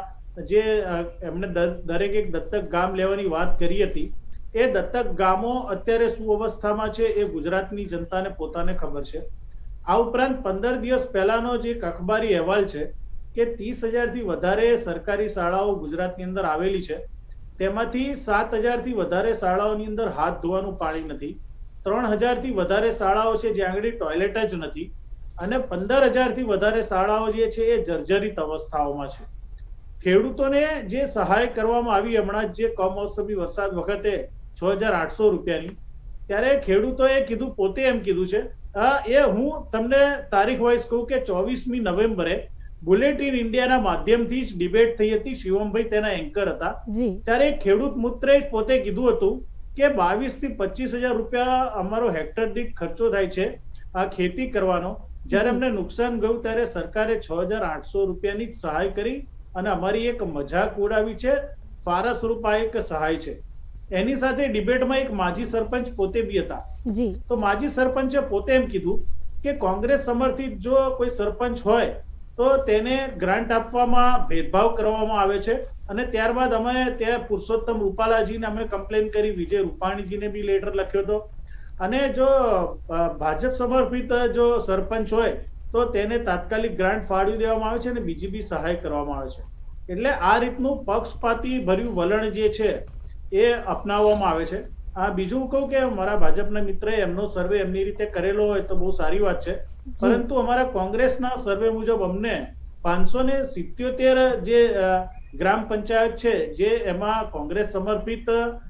[SPEAKER 5] જે એમને દરેક એક દત્તક ગામ લેવાની વાત કરી હતી, એ દત્તક ગામો અત્યારે શું અવસ્થામાં છે એ ગુજરાતની જનતાને પોતાને ખબર છે. આ ઉપરાંત પંદર દિવસ પહેલાનો જે એક અખબારી અહેવાલ છે કે ત્રીસ હજારથી વધારે સરકારી શાળાઓ ગુજરાતની અંદર આવેલી છે, તેમાંથી સાત હજારથી વધારે શાળાઓની અંદર હાથ ધોવાનું પાણી નથી, ત્રણ હજારથી વધારે શાળાઓ છે જ્યાં આગળ ટોયલેટ જ નથી અને પંદર હજારથી વધારે શાળાઓ જે છે એ જર્જરિત અવસ્થાઓમાં છે. ખેડૂતોને જે સહાય કરવામાં આવી હમણાં જે કમોસમી વરસાદ વખતે છ હજાર આઠસો રૂપિયાની, ત્યારે ખેડૂતોએ કીધું, પોતે એમ કીધું છે, એ હું તમને તારીખ વાઇઝ કહું કે ચોવીસમી નવેમ્બરે બુલેટિન ઇન્ડિયાના માધ્યમથી જ ડિબેટ થઈ હતી, શિવમભાઈ તેના એન્કર હતા, ત્યારે ખેડૂત મિત્રે પોતે કીધું હતું કે બાવીસ થી પચીસ હજાર રૂપિયા અમારો હેક્ટર દીઠ ખર્ચો થાય છે આ ખેતી કરવાનો. જયારે અમને નુકસાન ગયું ત્યારે સરકારે છ હજાર આઠસો રૂપિયાની જ સહાય કરી અને અમારી એક મજાક ઉડાવી છે, ફારા સ્વરૂપ આ એક સહાય છે. એની સાથે ડિબેટમાં એક માજી સરપંચ પોતે બી હતા, તો માજી સરપંચે પોતે એમ કીધું કે કોંગ્રેસ સમર્થિત જો કોઈ સરપંચ હોય તો તેને ગ્રાન્ટ આપવામાં ભેદભાવ કરવામાં આવે છે. અને ત્યારબાદ અમે ત્યાં પુરુષોત્તમ રૂપાલાજીને અમે કમ્પ્લેન કરી, વિજય રૂપાણીજીને બી લેટર લખ્યો હતો. અને જો ભાજપ સમર્પિત જો સરપંચ હોય તો તેને તાત્કાલિક ગ્રાન્ટ ફાળવી દેવામાં આવે છે અને બીજી બી સહાય કરવામાં આવે છે. એટલે આ રીતનું પક્ષપાતી ભર્યું વલણ જે છે એ અપનાવવામાં આવે છે. આ બીજું કહું કે મારા ભાજપના મિત્રએ એમનો સર્વે એમની રીતે કરેલો હોય તો બહુ સારી વાત છે, પરંતુ અમારા કોંગ્રેસના સર્વે મુજબ અમને પાંચસો ને સિત્યોતેર જે ગ્રામ પંચાયત છે જે એમાં કોંગ્રેસ સમર્પિત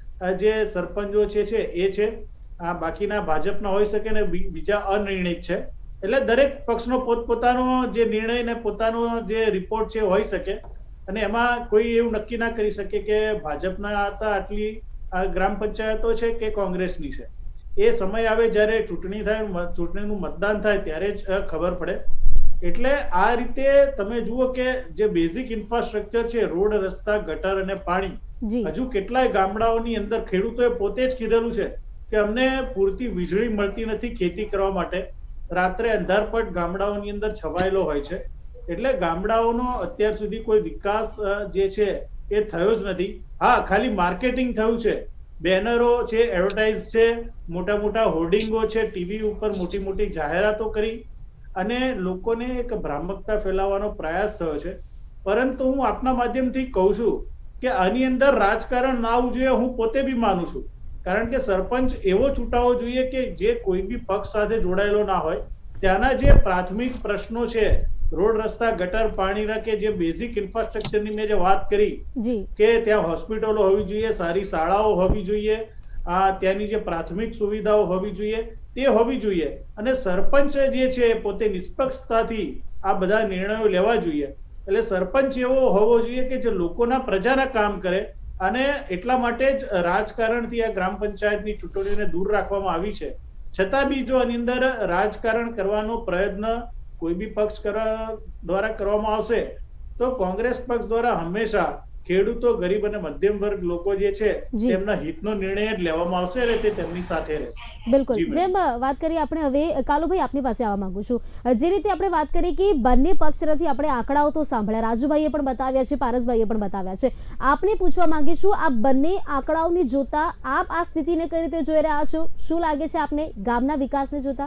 [SPEAKER 5] જે સરપંચો છે છે એ છે, આ બાકીના ભાજપના હોઈ શકે ને બીજા અનિર્ણિત છે. એટલે દરેક પક્ષનો પોતપોતાનો જે નિર્ણય ને પોતાનો જે રિપોર્ટ છે હોઈ શકે, અને એમાં કોઈ એવું નક્કી ના કરી શકે કે ભાજપના હતા આટલી ગ્રામ પંચાયતો છે કે કોંગ્રેસની છે. એ સમય આવે જ્યારે ચૂંટણી થાય, ચૂંટણીનું મતદાન થાય ત્યારે જ ખબર પડે. એટલે આ રીતે તમે જુઓ કે જે બેઝિક ઇન્ફ્રાસ્ટ્રક્ચર છે, રોડ, રસ્તા, ગટર અને પાણી, હજુ કેટલાય ગામડાઓની અંદર ખેડૂતોએ પોતે જ કીધેલું છે કે અમને પૂરતી વીજળી મળતી નથી ખેતી કરવા માટે. રાત્રે અંધારપટ ગામડાઓની અંદર છવાયેલો હોય છે. એટલે ગામડાઓનો અત્યાર સુધી કોઈ વિકાસ જે છે એ થયો જ નથી. હા, ખાલી માર્કેટિંગ થયું છે, બેનરો છે, એડવર્ટાઇઝ છે, મોટા મોટા હોર્ડિંગો છે, ટીવી ઉપર મોટી મોટી જાહેરાતો કરી અને લોકોને એક ભ્રામકતા ફેલાવવાનો પ્રયાસ થયો છે. પરંતુ હું આપના માધ્યમથી કહું છું કે આની અંદર રાજકારણ ના આવવું જોઈએ. હું પોતે બી માનું છું, કારણ કે સરપંચ એવો ચૂંટાવો જોઈએ કે જે કોઈ બી પક્ષ સાથે જોડાયેલો ના હોય. ત્યાંના જે પ્રાથમિક પ્રશ્નો છે, રોડ, રસ્તા, ગટર, પાણીના કે જે બેઝિક ઇન્ફ્રાસ્ટ્રક્ચરની મેં જે વાત કરી કે ત્યાં હોસ્પિટલો હોવી જોઈએ, સારી શાળાઓ હોવી જોઈએ, આ ત્યાંની જે પ્રાથમિક સુવિધાઓ હોવી જોઈએ તે હોવી જોઈએ. અને સરપંચ જે છે પોતે નિષ્પક્ષતાથી આ બધા નિર્ણયો લેવા જોઈએ. એટલે સરપંચ એવો હોવો જોઈએ કે જે લોકોના પ્રજાના કામ કરે. અને એટલા માટે જ રાજકારણથી આ ગ્રામ પંચાયતની ચૂંટણીને દૂર રાખવામાં આવી છે. છતાં બી જો આની અંદર રાજકારણ કરવાનો પ્રયત્ન કોઈ બી પક્ષ દ્વારા કરવામાં આવશે તો કોંગ્રેસ પક્ષ દ્વારા હંમેશા ખેડૂતો, ગરીબ અને મધ્યમ વર્ગ લોકો જે છે તેમના હિતનો નિર્ણય જ લેવામાં આવશે અને તે તેમની સાથે રહેશે.
[SPEAKER 1] બિલકુલ. જેમ વાત કરી આપણે હવે કાલુભાઈ આપની પાસે આવવા માંગુ છું. જે રીતે આપણે વાત કરી કે બંને પક્ષ તરફથી આપણે આંકડાઓ તો સાંભળ્યા, રાજુભાઈએ પણ બતાવ્યા છે, પારસભાઈએ પણ બતાવ્યા છે. આપને પૂછવા માંગીશું, આ બંને આંકડાઓને જોતા આપ આ સ્થિતિને કઈ રીતે જોઈ રહ્યા છો? શું લાગે છે આપને ગામના વિકાસને જોતા?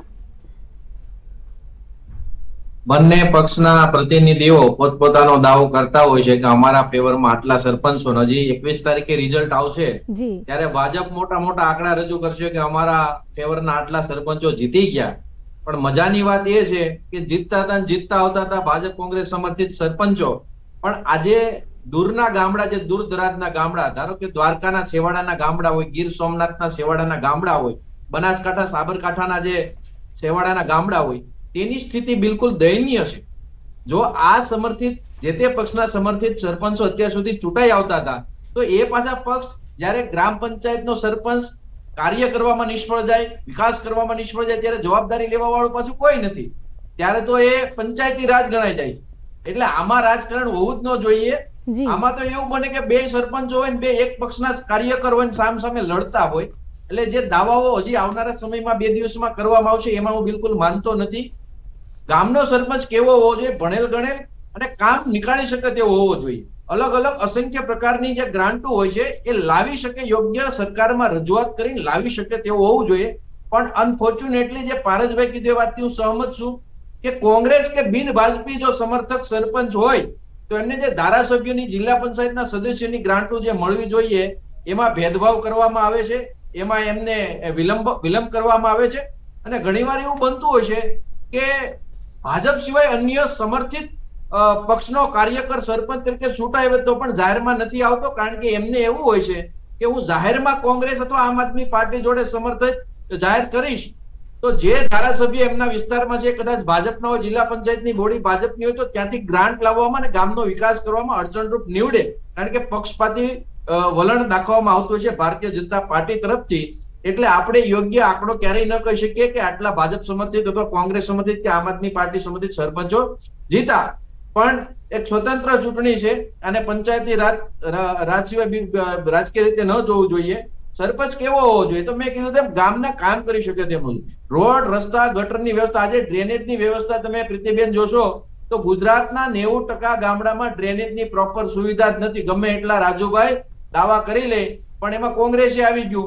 [SPEAKER 6] બંને પક્ષના પ્રતિનિધિઓ પોતપોતાનો દાવો કરતા હોય છે કે અમારા ફેવરમાં આટલા સરપંચો. હજી એકવીસ તારીખે રિઝલ્ટ આવશે ત્યારે ભાજપ મોટા મોટા આંકડા રજૂ કરશે કે અમારા ફેવરના આટલા સરપંચો જીતી ગયા. પણ મજાની વાત એ છે કે જીતતા હતા જીતતા આવતા હતા ભાજપ કોંગ્રેસ સમર્થિત સરપંચો, પણ આજે દૂરના ગામડા, જે દૂર દરાજના ગામડા, ધારો કે દ્વારકાના છેવાડાના ગામડા હોય, ગીર સોમનાથના છેવાડાના ગામડા હોય, બનાસકાંઠા સાબરકાંઠાના જે છેવાડાના ગામડા હોય, તેની સ્થિતિ બિલકુલ દયનીય છે. જો આ સમર્થિત જે તે પક્ષના સમર્થિત સરપંચો અત્યાર સુધી ચૂંટાઈ આવતા હતા તો એ પાછા પક્ષ જ્યારે ગ્રામ પંચાયતનો સરપંચ કાર્ય કરવામાં નિષ્ફળ જાય, વિકાસ કરવામાં નિષ્ફળ જાય, ત્યારે જવાબદારી લેવા વાળું પાછું કોઈ નથી. ત્યારે તો એ પંચાયતી રાજ ગણાઈ જાય. એટલે આમાં રાજકારણ હોવું જ ન જોઈએ. આમાં તો એવું બને કે બે સરપંચો હોય ને બે એક પક્ષના કાર્યકર હોય ને સામ સામે લડતા હોય. એટલે જે દાવાઓ હજી આવનારા સમયમાં બે દિવસમાં કરવામાં આવશે એમાં હું બિલકુલ માનતો નથી. ગામનો સરપંચ કેવો હોવો જોઈએ? ભણેલ ગણેલ અને કામ નીકાળી શકે તેવો હોવો જોઈએ. અલગ અલગ અસંખ્ય પ્રકારની જે ગ્રાન્ટો હોય છે એ લાવી શકે, યોગ્ય સરકારમાં રજૂઆત કરીને લાવી શકે તેવું હોવું જોઈએ. પણ અનફોર્ચ્યુનેટલી જે પારસભાઈ કીધું એ વાતથી હું સહમત છું કે કોંગ્રેસ કે બિન ભાજપી જો સમર્થક સરપંચ હોય તો એમને જે ધારાસભ્યોની, જિલ્લા પંચાયતના સદસ્યોની ગ્રાન્ટો જે મળવી જોઈએ એમાં ભેદભાવ કરવામાં આવે છે, એમાં એમને વિલંબ વિલંબ કરવામાં આવે છે. અને ઘણીવાર એવું બનતું હોય છે કે ભાજપ સિવાય અન્ય સમર્થિત પક્ષનો કાર્યકર સરપંચ તરીકે ચૂંટાય તો પણ જાહેરમાં નથી આવતો, કારણ કે એમને એવું હોય છે કે હું જાહેરમાં કોંગ્રેસ અથવા આમ આદમી પાર્ટી જોડે સમર્થન જાહેર કરીશ તો જે ધારાસભ્ય એમના વિસ્તારમાં છે કદાચ ભાજપના હોય, જિલ્લા પંચાયતની બોડી ભાજપની હોય તો ત્યાંથી ગ્રાન્ટ લાવવામાં અને ગામનો વિકાસ કરવામાં અડચણરૂપ નીવડે, કારણ કે પક્ષપાતી વલણ દાખવવામાં આવતું છે ભારતીય જનતા પાર્ટી તરફથી. એટલે આપણે યોગ્ય આંકડો ક્યારેય ન કહી શકીએ કે આટલા ભાજપ સમર્થિત અથવા કોંગ્રેસ સમર્થિત કે આમ આદમી પાર્ટી સમર્થિત સરપંચો જીતા. પણ એક સ્વતંત્ર ચૂંટણી છે અને પંચાયતી રાજ રાજ સિવાય રાજકીય રીતે ન જોવું જોઈએ. સરપંચ કેવો હોવો જોઈએ? તો મેં કીધું તેમ ગામના કામ કરી શકે તેમ રોડ, રસ્તા, ગટરની વ્યવસ્થા. આજે ડ્રેનેજની વ્યવસ્થા તમે પ્રીતિબેન જોશો તો ગુજરાતના નેવું ટકા ગામડામાં ડ્રેનેજની પ્રોપર સુવિધા જ નથી. ગમે એટલા રાજુભાઈ દાવા કરી લે પણ એમાં કોંગ્રેસે આવી ગયું,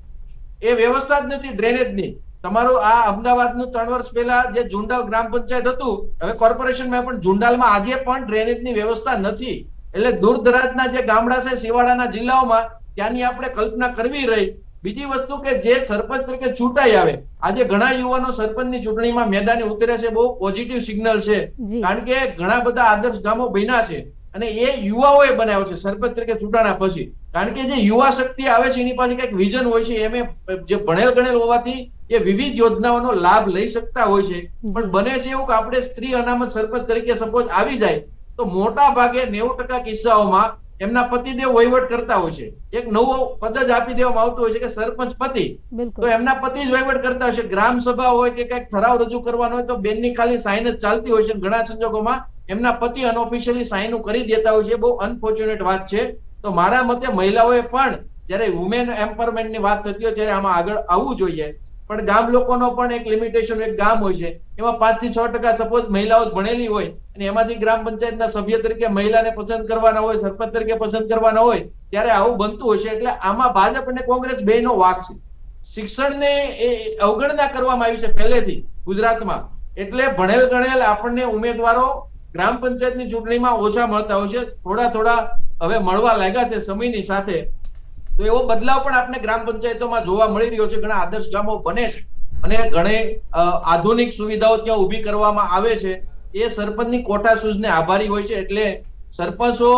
[SPEAKER 6] એ વ્યવસ્થા જ નથી ડ્રેનેજની. તમારું આ અમદાવાદનું ત્રણ વર્ષ પહેલા જે જુંડાલ ગ્રામ પંચાયત હતું, હવે કોર્પોરેશનમાં પણ જુંડાલમાં આજે પણ ડ્રેનેજની વ્યવસ્થા નથી. એટલે દૂર દરાજના જે ગામડા છે છેવાડાના જિલ્લાઓમાં ત્યાંની આપણે કલ્પના કરવી રહી. બીજી વસ્તુ કે જે સરપંચ તરીકે ચૂંટાઈ આવે, આજે ઘણા યુવાનો સરપંચની ચૂંટણીમાં મેદાને ઉતરે છે, બહુ પોઝિટિવ સિગ્નલ છે. કારણ કે ઘણા બધા આદર્શ ગામો બન્યા છે અને એ યુવાઓએ બનાવ્યો છે સરપંચ તરીકે ચૂંટાણા પછી. કારણ કે જે યુવા શક્તિ આવે છે એની પાસે કઈક વિઝન હોય છે, એમ જે ભણેલ ગણેલ હોવાથી એ વિવિધ યોજનાઓનો લાભ લઈ શકતા હોય છે. પણ બને છે એવું કે આપણે સ્ત્રી અનામત સરપંચ તરીકે સપોઝ આવી જાય તો મોટા ભાગે નેવું ટકા કિસ્સાઓમાં એમના પતિદેવ વહીવટ કરતા હોય છે. એક નવો પદ જ આપી દેવામાં આવતો હોય છે કે સરપંચ પતિ, તો એમના પતિ જ વહીવટ કરતા હોય છે. ગ્રામ સભા હોય કે કઈક ઠરાવ રજૂ કરવાનો હોય તો બેનની ખાલી સાઇન જ ચાલતી હોય છે. ઘણા સંજોગોમાં એમના પતિ અનઓફિશિયલી સાઇન કરી દેતા હોય છે. બહુ અનફોર્ચ્યુનેટ વાત છે. તો મારા મતે મહિલાઓએ પણ જયારે વુમેન એમ્પાવરમેન્ટની વાત થતી હોય ત્યારે આમાં આગળ આવવું જોઈએ. પણ ગામ લોકોનો પણ એક લિમિટેશન, એક ગામ હોય છે એમાં પાંચ થી છ ટકા સપોઝ મહિલાઓ ભણેલી હોય અને એમાંથી ગ્રામ પંચાયતના સભ્ય તરીકે મહિલાને પસંદ કરવાના હોય, સરપંચ તરીકે પસંદ કરવાના હોય, ત્યારે આવું બનતું હોય છે. એટલે આમાં ભાજપ અને કોંગ્રેસ બેનો વાક છે. શિક્ષણને અવગણના કરવામાં આવી છે પહેલેથી ગુજરાતમાં. એટલે ભણેલ ગણેલ આપણને ઉમેદવારો ગ્રામ પંચાયતની ચૂંટણીમાં ઓછા મળતા હોય છે. થોડા થોડા હવે મળવા લાગ્યા છે સમયની સાથે. તો એવો બદલાવ પણ આપણે ગ્રામ પંચાયતોમાં જોવા મળી રહ્યો છે. ઘણા આદર્શ ગામો બને છે અને ઘણી આધુનિક સુવિધાઓ ત્યાં ઉભી કરવામાં આવે છે. એ સરપંચની કોઠા સૂઝને આભારી હોય છે. એટલે સરપંચો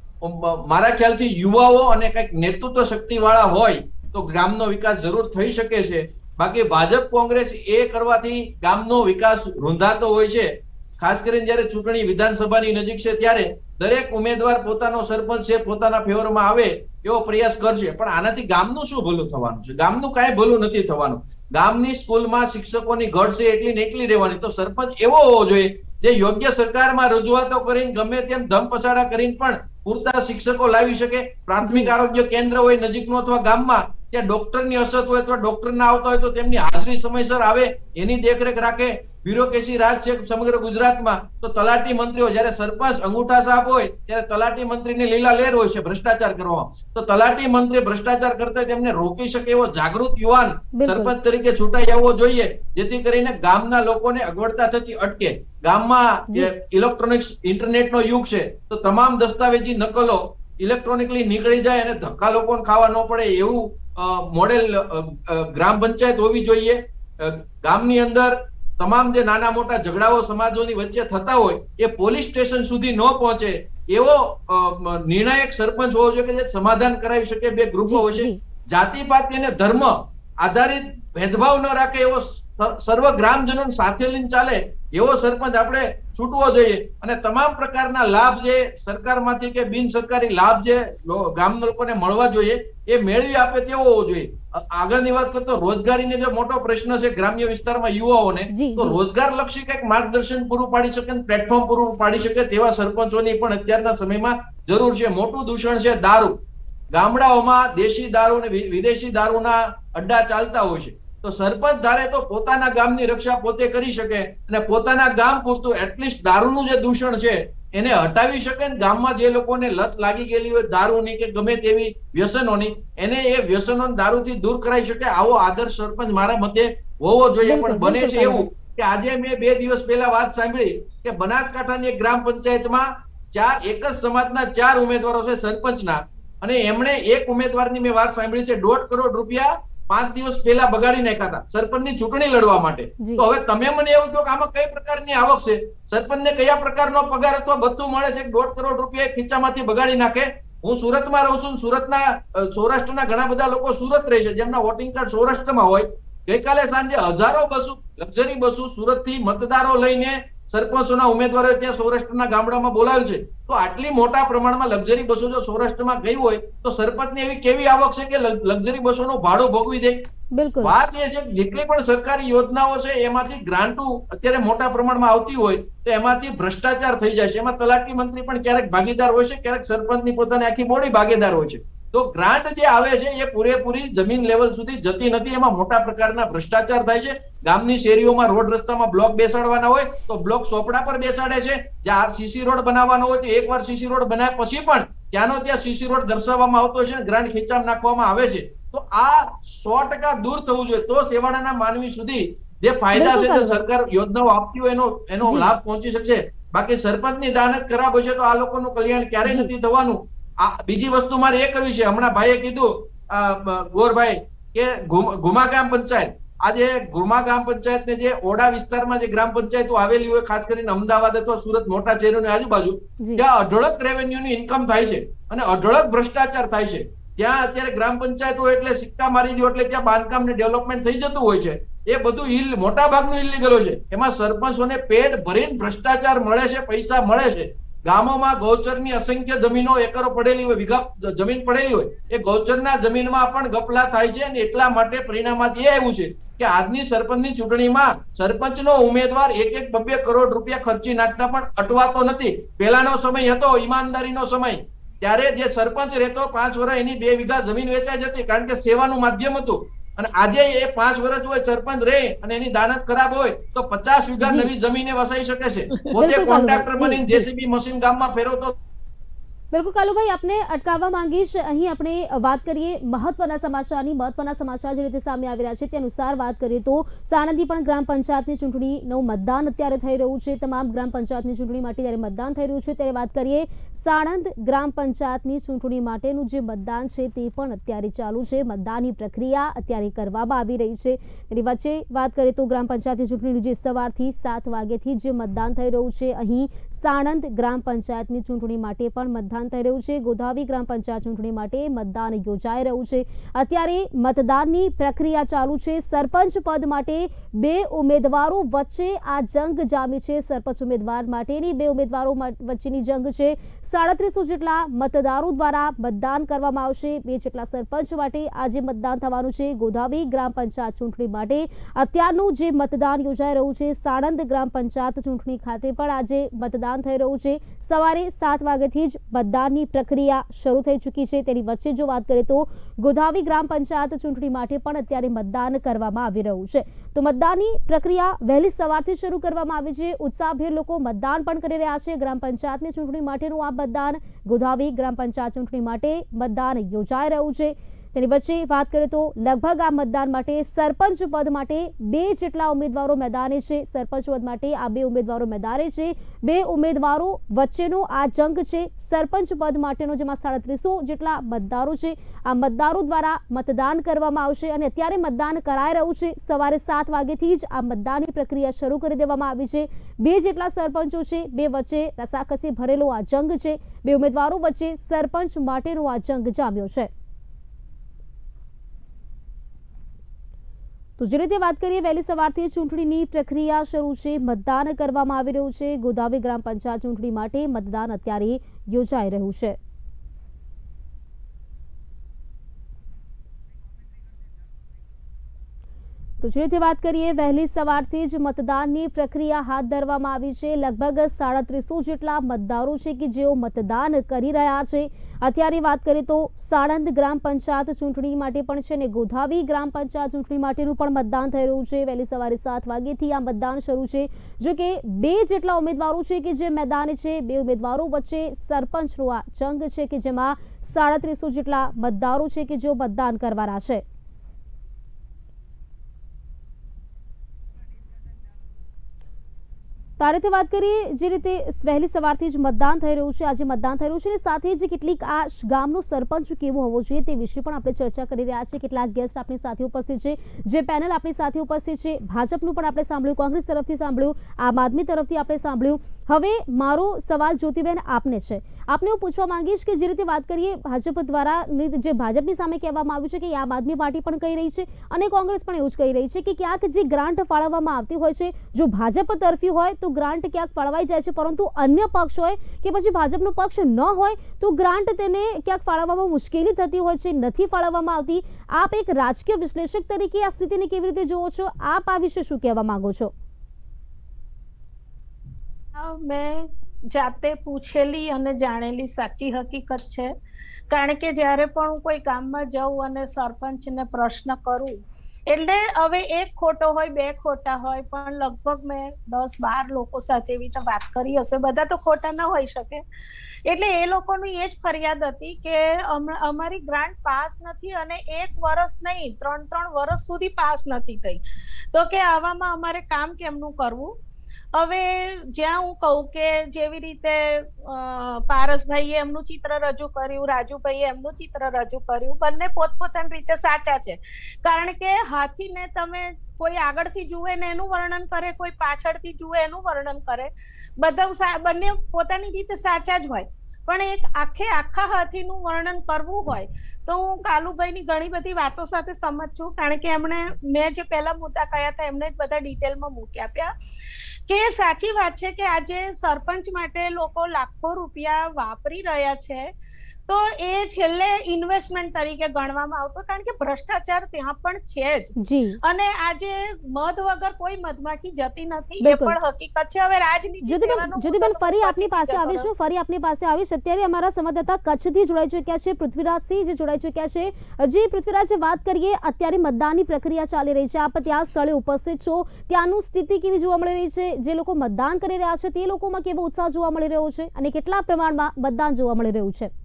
[SPEAKER 6] મારા ખ્યાલથી યુવાઓ અને કઈક નેતૃત્વ શક્તિ વાળા હોય તો ગામનો વિકાસ જરૂર થઈ શકે છે. બાકી ભાજપ કોંગ્રેસ એ કરવાથી ગામનો વિકાસ રૂંધાતો હોય છે. ખાસ કરીને જયારે ચૂંટણી વિધાનસભાની નજીક છે ત્યારે દરેક ઉમેદવાર પોતાનો સરપંચ છે પોતાના ફેવરમાં આવે એવો પ્રયાસ કરશે. પણ આનાથી ગામનું શું ભલું થવાનું છે? ગામનું કાંઈ ભલું નથી થવાનું. ગામની સ્કૂલમાં શિક્ષકોની ઘટ છે એટલી ને એટલી રહેવાની. તો સરપંચ એવો હોવો જોઈએ જે યોગ્ય સરકારમાં રજૂઆતો કરીને ગમે તેમ ધમ પછાડા કરીને પણ પૂરતા શિક્ષકો લાવી શકે. પ્રાથમિક આરોગ્ય કેન્દ્ર હોય નજીકનું અથવા ગામમાં, ત્યાં ડોક્ટરની અછત હોય અથવા ડોક્ટર ના આવતા હોય તો તેમની હાજરી સમયસર આવે એની દેખરેખ રાખે. બ્યુરોક્રેસી રાજ છે સમગ્ર ગુજરાતમાં. તો તલાટી મંત્રીઓ, જયારે સરપંચ અંગૂઠા સાહેબ હોય ત્યારે તલાટી મંત્રીની લીલા લહેર હોય છે ભ્રષ્ટાચાર કરવામાં. તો તલાટી મંત્રી ભ્રષ્ટાચાર કરતા તેમને રોકી શકે એવો જાગૃત યુવાન સરપંચ તરીકે ચૂંટાઈ આવવો જોઈએ, જેથી કરીને ગામના લોકોને અગવડતા થતી અટકે. ગામમાં જે ઇલેક્ટ્રોનિક્સ ઇન્ટરનેટનો યુગ છે તો તમામ દસ્તાવેજી નકલો ઇલેક્ટ્રોનિકલી નીકળી જાય અને ધક્કા લોકોને ખાવા ન પડે એવું મોડેલ ગ્રામ પંચાયત હોવી જોઈએ. ગામની અંદર તમામ જે નાના મોટા ઝઘડાઓ સમાજોની વચ્ચે થતા હોય એ પોલીસ સ્ટેશન સુધી ન પહોંચે એવો નિર્ણાયક સરપંચ હોવો જોઈએ કે જે સમાધાન કરાવી શકે. બે ગ્રુપો હોય છે, જાતિ પાતિ અને ધર્મ આધારિત ભેદભાવ ન રાખે એવો સર્વ ગ્રામજનો સાથે લઈને ચાલે એવો સરપંચ આપણે છૂટવો જોઈએ. અને તમામ પ્રકારના લાભ જે સરકારમાંથી કે બિન સરકારી લાભ જે ગામના લોકોને મળવા જોઈએ એ મેળવી આપે તેવો હોવો જોઈએ. આગળની વાત કરતો રોજગારીનો જે મોટો પ્રશ્ન છે ગ્રામ્ય વિસ્તારમાં યુવાઓને, તો રોજગાર લક્ષી કંઈક માર્ગદર્શન પૂરું પાડી શકે, પ્લેટફોર્મ પૂરું પાડી શકે તેવા સરપંચોની પણ અત્યારના સમયમાં જરૂર છે. મોટું દૂષણ છે દારૂ. ગામડાઓમાં દેશી દારૂ અને વિદેશી દારૂના અડ્ડા ચાલતા હોય છે. તો સરપંચ ધારે તો પોતાના ગામની રક્ષા પોતે કરી શકે અને પોતાના ગામ પૂરતું એટલીસ્ટ દારૂનું જે દૂષણ છે એને હટાવી શકે ને ગામમાં જે લોકોને લત લાગી ગયેલી હોય દારૂની કે ગમે તેવી વ્યસનોની, એને એ વ્યસનો દારૂથી દૂર કરાવી શકે. આવો આદર્શ સરપંચ મારા મતે હોવો જોઈએ. પણ બને છે એવું કે આજે મેં બે દિવસ પહેલા વાત સાંભળી કે બનાસકાંઠાની એક ગ્રામ પંચાયતમાં ચાર એક જ સમાજના ચાર ઉમેદવારો છે સરપંચના, અને એમણે એક ઉમેદવારની મેં વાત સાંભળી છે દોઢ કરોડ રૂપિયા પાંચ દિવસ પહેલા બગાડી નાખ્યા હતા સરપંચની ચૂંટણી લડવા માટે. તો હવે તમે મને એવું કહો કે આમાં કઈ પ્રકારની આવક છે, સરપંચને કયા પ્રકારનો પગાર અથવા બધું મળે છે? દોઢ કરોડ રૂપિયા ખીચામાંથી બગાડી નાખે. હું સુરતમાં રહું છું, સુરતના સૌરાષ્ટ્રના ઘણા બધા લોકો સુરત રહે છે જેમના વોટિંગ કાર્ડ સૌરાષ્ટ્રમાં હોય. ગઈકાલે સાંજે હજારો બસો લક્ઝરી બસો સુરત થી મતદારો લઈને સરપંચોના ઉમેદવારોએ ત્યાં સૌરાષ્ટ્રના ગામડામાં બોલાવ્યું છે. તો આટલી મોટા પ્રમાણમાં લક્ઝરી બસો જો સૌરાષ્ટ્રમાં ગઈ હોય તો સરપંચની એવી કેવી આવક છે કે લક્ઝરી બસોનું ભાડું ભોગવી દે? વાત એ છે જેટલી પણ સરકારી યોજનાઓ છે એમાંથી ગ્રાન્ટો અત્યારે મોટા પ્રમાણમાં આવતી હોય તો એમાંથી ભ્રષ્ટાચાર થઈ જાય છે. એમાં તલાટી મંત્રી પણ ક્યારેક ભાગીદાર હોય છે, ક્યારેક સરપંચની પોતાની આખી બોડી ભાગીદાર હોય છે. તો ગ્રાન્ટ જે આવે છે એ પૂરેપૂરી જમીન લેવલ સુધી જતી નથી, એમાં મોટા પ્રકારના ભ્રષ્ટાચાર થાય છે. ગામની શેરીઓમાં રોડ રસ્તામાં બ્લોક બેસાડવાના હોય તો બ્લોક સોપડા પર બેસાડે છે. જ્યાં સીસી રોડ બનાવવાનો હોય તો એકવાર સીસી રોડ બનાવ્યા પછી પણ ત્યાંનો ત્યાં સીસી રોડ દર્શાવવામાં આવતો છે, ગ્રાન્ટ ખેંચામ નાખવામાં આવે છે. તો આ સો ટકા દૂર થવું જોઈએ, તો સેવાડાના માનવી સુધી જે ફાયદા છે તે સરકાર યોજનાઓ આપતી હોય એનો એનો લાભ પહોંચી શકશે. બાકી સરપંચની દાનત ખરાબ હશે તો આ લોકોનું કલ્યાણ ક્યારેય નથી થવાનું. બીજી વસ્તુ મારે એ કરવી છે, હમણાં ભાઈએ કીધું ગોરભાઈ કે ગુમા ગ્રામ પંચાયત, આજે ગુમા ગ્રામ પંચાયત ને જે ઓડા વિસ્તારમાં જે ગ્રામ પંચાયતો આવેલી હોય, ખાસ કરીને અમદાવાદ અથવા સુરત મોટા શહેરોની આજુબાજુ, ત્યાં અઢળક રેવન્યુની ઇન્કમ થાય છે અને અઢળક ભ્રષ્ટાચાર થાય છે. ત્યાં અત્યારે ગ્રામ પંચાયતો એટલે સિક્કા મારી દો એટલે ત્યાં બાંધકામ ને ડેવલપમેન્ટ થઈ જતું હોય છે. એ બધું ઇલ મોટા ભાગનું ઇલીગલ છે. એમાં સરપંચોને પેટ ભરીને ભ્રષ્ટાચાર મળે છે, પૈસા મળે છે. ગામોમાં ગૌચરની અસંખ્ય જમીનો એકરો પડેલી હોય, વીઘા જમીન પડેલી હોય, એ ગૌચરના જમીનમાં પણ ગપલા થાય છે. અને એટલા માટે પરિણામમાંથી એ આવ્યું છે કે આજની સરપંચની ચૂંટણીમાં સરપંચનો ઉમેદવાર એક એક બબ્બે કરોડ રૂપિયા ખર્ચી નાખતા પણ અટવાતો નથી. પહેલાનો સમય હતો ઈમાનદારીનો સમય, ત્યારે જે સરપંચ રહેતો પાંચ વર્ષ એની બે વીઘા જમીન વેચાઈ જતી, કારણ કે સેવાનું માધ્યમ હતું. અને આજે એ પાંચ વર્ષ હોય સરપંચ રહે અને એની દાનત ખરાબ હોય તો પચાસ વીઘા નવી જમીને વસાઈ શકે છે. પોતે કોન્ટ્રાક્ટર બનીને જેસીબી મશીન ગામમાં ફેરવતો.
[SPEAKER 1] બિલકુલ કાલુભાઈ, આપને અટકાવવા માંગીશ. અહીં આપણે વાત કરીએ મહત્વના સમાચારની. મહત્વના સમાચાર જે રીતે સામે આવી રહ્યા છે તે અનુસાર વાત કરીએ તો સાણંદી પણ ગ્રામ પંચાયતની ચૂંટણીનું મતદાન અત્યારે થઈ રહ્યું છે. તમામ ગ્રામ પંચાયતની ચૂંટણી માટે જ્યારે મતદાન થઈ રહ્યું છે ત્યારે વાત કરીએ સાણંદ ગ્રામ પંચાયતની ચૂંટણી માટેનું જે મતદાન છે તે પણ અત્યારે ચાલુ છે. મતદાનની પ્રક્રિયા અત્યારે કરવામાં આવી રહી છે. તેની વચ્ચે વાત કરીએ તો ગ્રામ પંચાયતની ચૂંટણીનું જે સવારથી સાત વાગ્યાથી જે મતદાન થઈ રહ્યું છે, અહીં સાણંદ ગ્રામ પંચાયતની ચૂંટણી માટે પણ મતદાન થઈ રહ્યું છે. ગોધાવી ગ્રામ પંચાયત ચૂંટણી માટે મતદાન યોજાઈ રહ્યું છે. અત્યારે મતદાનની પ્રક્રિયા ચાલુ છે. સરપંચ પદ માટે બે ઉમેદવારો વચ્ચે આ જંગ જામી છે. સરપંચ ઉમેદવાર માટેની બે ઉમેદવારો વચ્ચેની જંગ છે. સાડત્રીસો જેટલા મતદારો દ્વારા મતદાન કરવામાં આવશે. બે જેટલા સરપંચ માટે આજે મતદાન થવાનું છે. ગોધાવી ગ્રામ પંચાયત ચૂંટણી માટે અત્યારનું જે મતદાન યોજાઈ રહ્યું છે, સાણંદ ગ્રામ પંચાયત ચૂંટણી ખાતે પણ આજે મતદાન થઈ રહ્યું છે. સવારે સાત વાગ્યાથી જ મતદાનની પ્રક્રિયા શરૂ થઈ ચૂકી છે. તેની વચ્ચે જો વાત કરીએ તો ગોધાવી ગ્રામ પંચાયત ચૂંટણી માટે પણ અત્યારે મતદાન કરવામાં આવી રહ્યું છે. તો મતદાનની પ્રક્રિયા વહેલી સવારથી શરૂ કરવામાં આવી છે. ઉત્સાહભેર લોકો મતદાન પણ કરી રહ્યા છે. ગ્રામ પંચાયતની ચૂંટણી માટેનું આ મતદાન, ગોધાવી ગ્રામ પંચાયત ચૂંટણી માટે મતદાન યોજાઈ રહ્યું છે. તેની વચ્ચે વાત કરીએ તો લગભગ આ મતદાન માટે સરપંચ પદ માટે બે જેટલા ઉમેદવારો મેદાને છે. સરપંચ પદ માટે આ બે ઉમેદવારો મેદાને છે. બે ઉમેદવારો વચ્ચેનો આ જંગ છે સરપંચ પદ માટેનો, જેમાં સાડત્રીસો જેટલા મતદારો છે. આ મતદારો દ્વારા મતદાન કરવામાં આવશે અને અત્યારે મતદાન કરાઈ રહ્યું છે. સવારે સાત વાગ્યાથી જ આ મતદાનની પ્રક્રિયા શરૂ કરી દેવામાં આવી છે. બે જેટલા સરપંચો છે, બે વચ્ચે રસાકસી ભરેલો આ જંગ છે. બે ઉમેદવારો વચ્ચે સરપંચ માટેનો આ જંગ જામ્યો છે. તો જે રીતે વાત કરીએ વહેલી સવારથી ચૂંટણીની પ્રક્રિયા શરૂ છે. મતદાન કરવામાં આવી રહ્યું છે. ગોધાવી ગ્રામ પંચાયત ચૂંટણી માટે મતદાન અત્યારે યોજાઈ રહ્યું છે. તો જે રીતે વાત કરીએ વહેલી સવારથી જ મતદાનની પ્રક્રિયા હાથ ધરવામાં આવી છે. લગભગ સાડત્રીસો જેટલા મતદારો છે કે જેઓ મતદાન કરી રહ્યા છે. અત્યારે વાત કરીએ તો સાણંદ ગ્રામ પંચાયત ચૂંટણી માટે પણ છે અને ગોધાવી ગ્રામ પંચાયત ચૂંટણી માટેનું પણ મતદાન થઈ રહ્યું છે. વહેલી સવારે સાત વાગ્યાથી આ મતદાન શરૂ છે. જો કે બે જેટલા ઉમેદવારો છે કે જે મેદાને છે. બે ઉમેદવારો વચ્ચે સરપંચનો આ જંગ છે કે જેમાં સાડત્રીસો જેટલા મતદારો છે કે જેઓ મતદાન કરવાના છે. તારે વાત કરીએ જે રીતે વહેલી સવારથી જ મતદાન થઈ રહ્યું છે, આજે મતદાન થઈ રહ્યું છે અને સાથે જ કેટલીક આ ગામનો સરપંચ કેવો હોવો જોઈએ તે વિશે પણ આપણે ચર્ચા કરી રહ્યા છીએ. કેટલાક ગેસ્ટ આપણી સાથે ઉપસ્થિત છે, જે પેનલ આપણી સાથે ઉપસ્થિત છે. ભાજપનું પણ આપણે સાંભળ્યું, કોંગ્રેસ તરફથી સાંભળ્યું, આમ આદમી તરફથી આપણે સાંભળ્યું. હવે મારો સવાલ જ્યોતિબેન આપને છે. આપને હું પૂછવા માંગીશ કે જે રીતે વાત કરીએ ભાજપ દ્વારા જે ભાજપની સામે કહેવામાં આવ્યું છે કે આમ આદમી પાર્ટી પણ કહી રહી છે અને કોંગ્રેસ પણ એવું જ કહી રહી છે કે ક્યાંક જે ગ્રાન્ટ ફાળવવામાં આવતી હોય છે જો ભાજપ તરફી હોય તો ગ્રાન્ટ ક્યાંક ફાળવાઈ જાય છે, પરંતુ અન્ય પક્ષ હોય કે પછી ભાજપનો પક્ષ ન હોય તો ગ્રાન્ટ તેને ક્યાંક ફાળવવામાં મુશ્કેલી થતી હોય છે, નથી ફાળવવામાં આવતી. આપ એક રાજકીય વિશ્લેષક તરીકે આ સ્થિતિને કેવી રીતે જુઓ છો? આપ આ વિશે શું કહેવા માંગો છો?
[SPEAKER 3] મેં જાતે પૂછેલી અને જાણેલી સાચી હકીકત છે, કારણ કે જ્યારે પણ હું કોઈ ગામમાં જાઉં અને સરપંચને પ્રશ્ન કરું એટલે હવે એક ખોટો હોય બે ખોટા હોય પણ લગભગ મેં દસ બાર લોકો સાથે એવી રીતે વાત કરી હશે, બધા તો ખોટા ના હોઈ શકે, એટલે એ લોકોની એ જ ફરિયાદ હતી કે અમારી ગ્રાન્ટ પાસ નથી અને એક વર્ષ નહીં ત્રણ ત્રણ વર્ષ સુધી પાસ નથી થઈ, તો કે આવામાં અમારે કામ કેમનું કરવું। હવે જ્યાં હું કહું કે જેવી રીતે પારસભાઈએ એમનું ચિત્ર રજૂ કર્યું, રાજુભાઈએ એમનું ચિત્ર રજૂ કર્યું, બંને પોતપોતાની રીતે સાચા છે, કારણ કે હાથીને તમે કોઈ આગળથી જુએ ને એનું વર્ણન કરે, કોઈ પાછળથી જુએ એનું વર્ણન કરે, બધા બંને પોતાની રીતે સાચા જ હોય, પણ એક આખે આખા હાથીનું વર્ણન કરવું હોય તો હું કાલુભાઈની ઘણી બધી વાતો સાથે સમજ છું, કારણ કે એમણે મેં જે પહેલા મુદ્દા કયા હતા એમને જ બધા ડિટેલમાં મૂકી આપ્યા કે સાચી વાત છે કે આજે સરપંચ માટે લોકો લાખો રૂપિયા વાપરી રહ્યા છે, તો એ છેલ્લે ઇન્વેસ્ટમેન્ટ તરીકે ગણવામાં આવતો, કારણ કે ભ્રષ્ટાચાર ત્યાં પણ છે જ, અને આજે મધ વગર કોઈ મધમાખી જતી નથી, એ પણ હકીકત છે। હવે રાજનીતિ
[SPEAKER 1] જ્યોતિબેન ફરી આપની પાસે આવીશું, ફરી આપની પાસે આવીશ। અત્યારે અમારા સંવાદદાતા કચ્છથી જોડાઈ ચુક્યા છે પૃથ્વીરાજસિંહ, જે જોડાઈ ચુક્યા છે। હજી પૃથ્વીરાજ, વાત કરીએ, અત્યારે મતદાનની પ્રક્રિયા ચાલી રહી છે, આપ ત્યાં સ્થળે ઉપસ્થિત છો, ત્યાંનું સ્થિતિ કેવી જોવા મળી રહી છે? જે લોકો મતદાન કરી રહ્યા છે તે લોકોમાં કેવો ઉત્સાહ જોવા મળી રહ્યો છે અને કેટલા પ્રમાણમાં મતદાન જોવા મળી રહ્યું છે?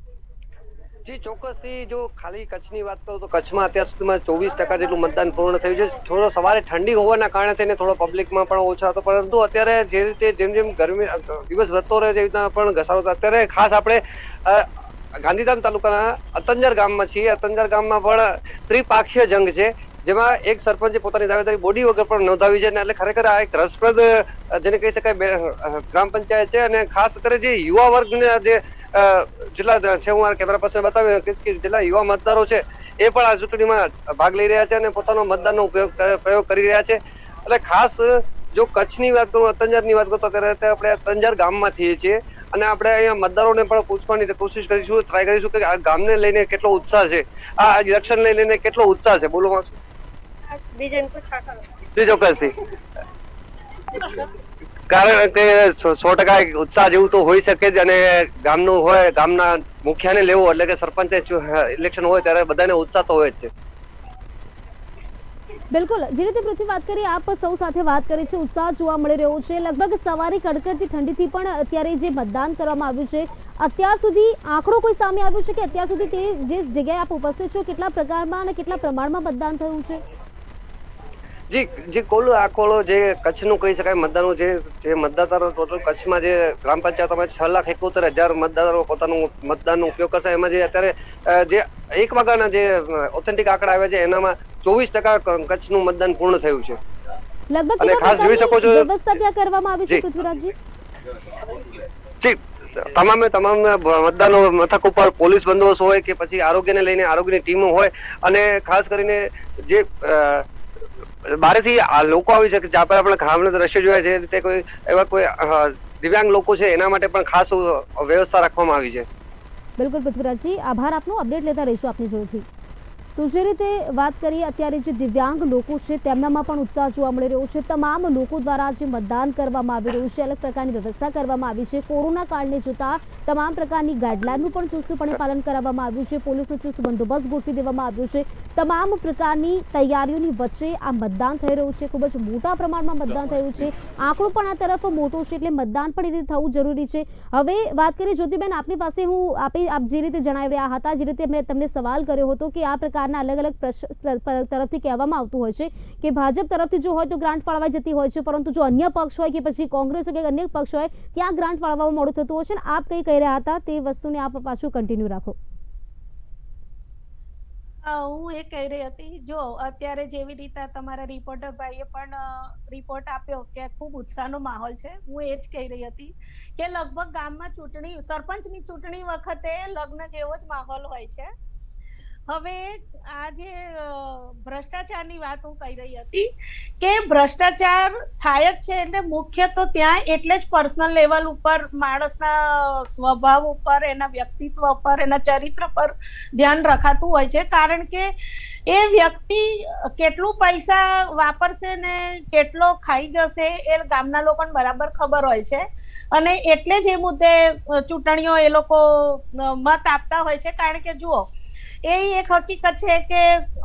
[SPEAKER 7] જી ચોક્કસથી જો ખાલી કચ્છની વાત કરું તો કચ્છમાં અત્યાર સુધીમાં ચોવીસ ટકા જેટલું મતદાન પૂર્ણ થયું છે। થોડો સવારે ઠંડી હોવાના કારણે થઈને થોડો પબ્લિકમાં પણ ઓછો હતો, પરંતુ અત્યારે જે રીતે જેમ જેમ ગરમી દિવસ વધતો રહે છે એ રીતના પણ ઘસારો હતો। અત્યારે ખાસ આપણે ગાંધીધામ તાલુકાના અતંજર ગામમાં છીએ। અતંજર ગામમાં પણ ત્રિપાક્ષીય જંગ છે, જેમાં એક સરપંચે પોતાની દાવેદારી બોડી વગર પણ નોંધાવી છે, એટલે ખરેખર આ એક રસપ્રદ જેને કહી શકાય ગ્રામ પંચાયત છે। અને ખાસ અત્યારે જે યુવા વર્ગના જે જેટલા છે, હું મારા કેમેરા પાસે બતાવી કે જેટલા યુવા મતદારો છે એ પણ આ ચૂંટણીમાં ભાગ લઈ રહ્યા છે અને પોતાનો મતદાનનો ઉપયોગ પ્રયોગ કરી રહ્યા છે। એટલે ખાસ જો કચ્છની વાત કરું, અતંજરની વાત કરું તો અત્યારે આપણે અતંજર ગામમાં થઈએ છીએ અને આપણે અહીંયા મતદારોને પણ પૂછવાની કોશિશ કરીશું, ટ્રાય કરીશું કે આ ગામને લઈને કેટલો ઉત્સાહ છે, આ ઇલેક્શન લઈને કેટલો ઉત્સાહ છે, બોલો માંગશો? ચોક્કસથી, કારણ કે સો ટકા ઉત્સાહ જેવું તો હોઈ શકે જ, અને ગામનું હોય, ગામના મુખિયાને લેવો એટલે કે સરપંચ ઇલેક્શન હોય ત્યારે બધાને ઉત્સાહ તો હોય જ છે।
[SPEAKER 1] બિલકુલ, જે રીતે પૃથ્વી વાત કરી, આપ સૌ સાથે વાત કરી છે, ઉત્સાહ જોવા મળી રહ્યો છે। લગભગ સવારે કડકડતી ઠંડીથી પણ અત્યારે જે મતદાન કરવામાં આવ્યું છે, અત્યાર સુધી આંકડો કોઈ સામે આવ્યો છે કે અત્યાર સુધી તે જે જગ્યાએ આપ ઉપસ્થિત છો કેટલા પ્રકારમાં અને કેટલા પ્રમાણમાં મતદાન થયું છે?
[SPEAKER 7] જી જે કુલ આંકડો જે કચ્છનું કહી શકાય મતદારનું, જે જે મતદારો ટોટલ કચ્છમાં જે ગ્રામ પંચાયતોમાં છ લાખ એકોતેર હજાર મતદારો પોતાનું મતદાનનો ઉપયોગ કરશે, એમાં જે અત્યારે જે એક વાગ્યાના જે ઓથેન્ટિક આંકડા આવ્યા છે એનામાં ચોવીસ ટકા કચ્છનું મતદાન પૂર્ણ થયું છે।
[SPEAKER 1] લગભગ
[SPEAKER 7] અને ખાસ જોઈ શકો છો
[SPEAKER 1] વ્યવસ્થા ત્યાં કરવામાં આવી છે પૃથ્વીરાજજી?
[SPEAKER 7] જી તમામે તમામ મતદાનો મથક ઉપર પોલીસ બંદોબસ્ત હોય કે પછી આરોગ્યને લઈને આરોગ્યની ટીમો હોય, અને ખાસ કરીને જે બારેથી લોકો આવી શકે, જ્યાં પર આપણે ગામના દ્રશ્ય જોયા છે, રીતે કોઈ એવા કોઈ દિવ્યાંગ લોકો છે એના માટે પણ ખાસ વ્યવસ્થા રાખવામાં આવી છે।
[SPEAKER 1] બિલકુલ પૃથ્વીરાજજી, આભાર આપનો, અપડેટ લેતા રહીશું આપની જોડેથી। તો જે રીતે વાત કરીએ, અત્યારે જે દિવ્યાંગ લોકો છે તેમનામાં પણ ઉત્સાહ જોવા મળી રહ્યો છે। તમામ લોકો દ્વારા જે મતદાન કરવામાં આવી રહ્યું છે, અલગ પ્રકારની વ્યવસ્થા કરવામાં આવી છે। કોરોના કાળને જોતા તમામ પ્રકારની ગાઈડલાઈનનું પણ ચુસ્તપણે પાલન કરવામાં આવ્યું છે, પોલીસનો ચુસ્ત બંદોબસ્ત ગોઠવી દેવામાં આવ્યો છે। તમામ પ્રકારની તૈયારીઓની વચ્ચે આ મતદાન થઈ રહ્યું છે, ખૂબ જ મોટા પ્રમાણમાં મતદાન થયું છે, આંકડો પણ આ તરફ મોટો છે, એટલે મતદાન પણ એ રીતે થવું જરૂરી છે। હવે વાત કરીએ જ્યોતિબેન, આપની પાસે હું આપી આપ જે રીતે જણાવી રહ્યા હતા, જે રીતે મેં તમને સવાલ કર્યો હતો કે આ પ્રકાર અલગ અલગ તરફથી કહેવામાં આવતું હોય છે કે ભાજપ તરફથી જો હોય તો ગ્રાન્ટ ફાળવાઈ જતી હોય છે, પરંતુ જો અન્ય પક્ષ હોય કે પછી કોંગ્રેસ હોય કે અન્ય પક્ષ હોય ત્યાં ગ્રાન્ટ ફાળવવામાં મોડું થતું હોય છે। આપ કઈ કહી રહ્યા હતા તે વસ્તુને આપ પાછું કન્ટિન્યુ રાખો।
[SPEAKER 3] હું એ કહી રહી હતી, જો અત્યારે જેવી રીતે તમારા રિપોર્ટર ભાઈએ પણ રિપોર્ટ આપ્યો કે ખૂબ ઉત્સાહનો માહોલ છે, હું એ જ કહી રહી હતી કે લગભગ ગામમાં ચૂંટણી સરપંચની ચૂંટણી વખતે લગ્ન જેવો જ માહોલ હોય છે। હવે આજે ભ્રષ્ટાચારની વાત હું કહી રહી હતી કે ભ્રષ્ટાચાર થાય જ છે એટલે મુખ્ય તો ત્યાં એટલે જ પર્સનલ લેવલ ઉપર માણસના સ્વભાવ ઉપર, એના વ્યક્તિત્વ ઉપર, એના ચરિત્ર પર ધ્યાન રખાતું હોય છે, કારણ કે એ વ્યક્તિ કેટલું પૈસા વાપરશે ને કેટલો ખાઈ જશે એ ગામના લોકોને બરાબર ખબર હોય છે, અને એટલે જ એ મુદ્દે ચૂંટણીઓ એ લોકો મત આપતા હોય છે. કારણ કે જુઓ, એ એક હકીકત છે કે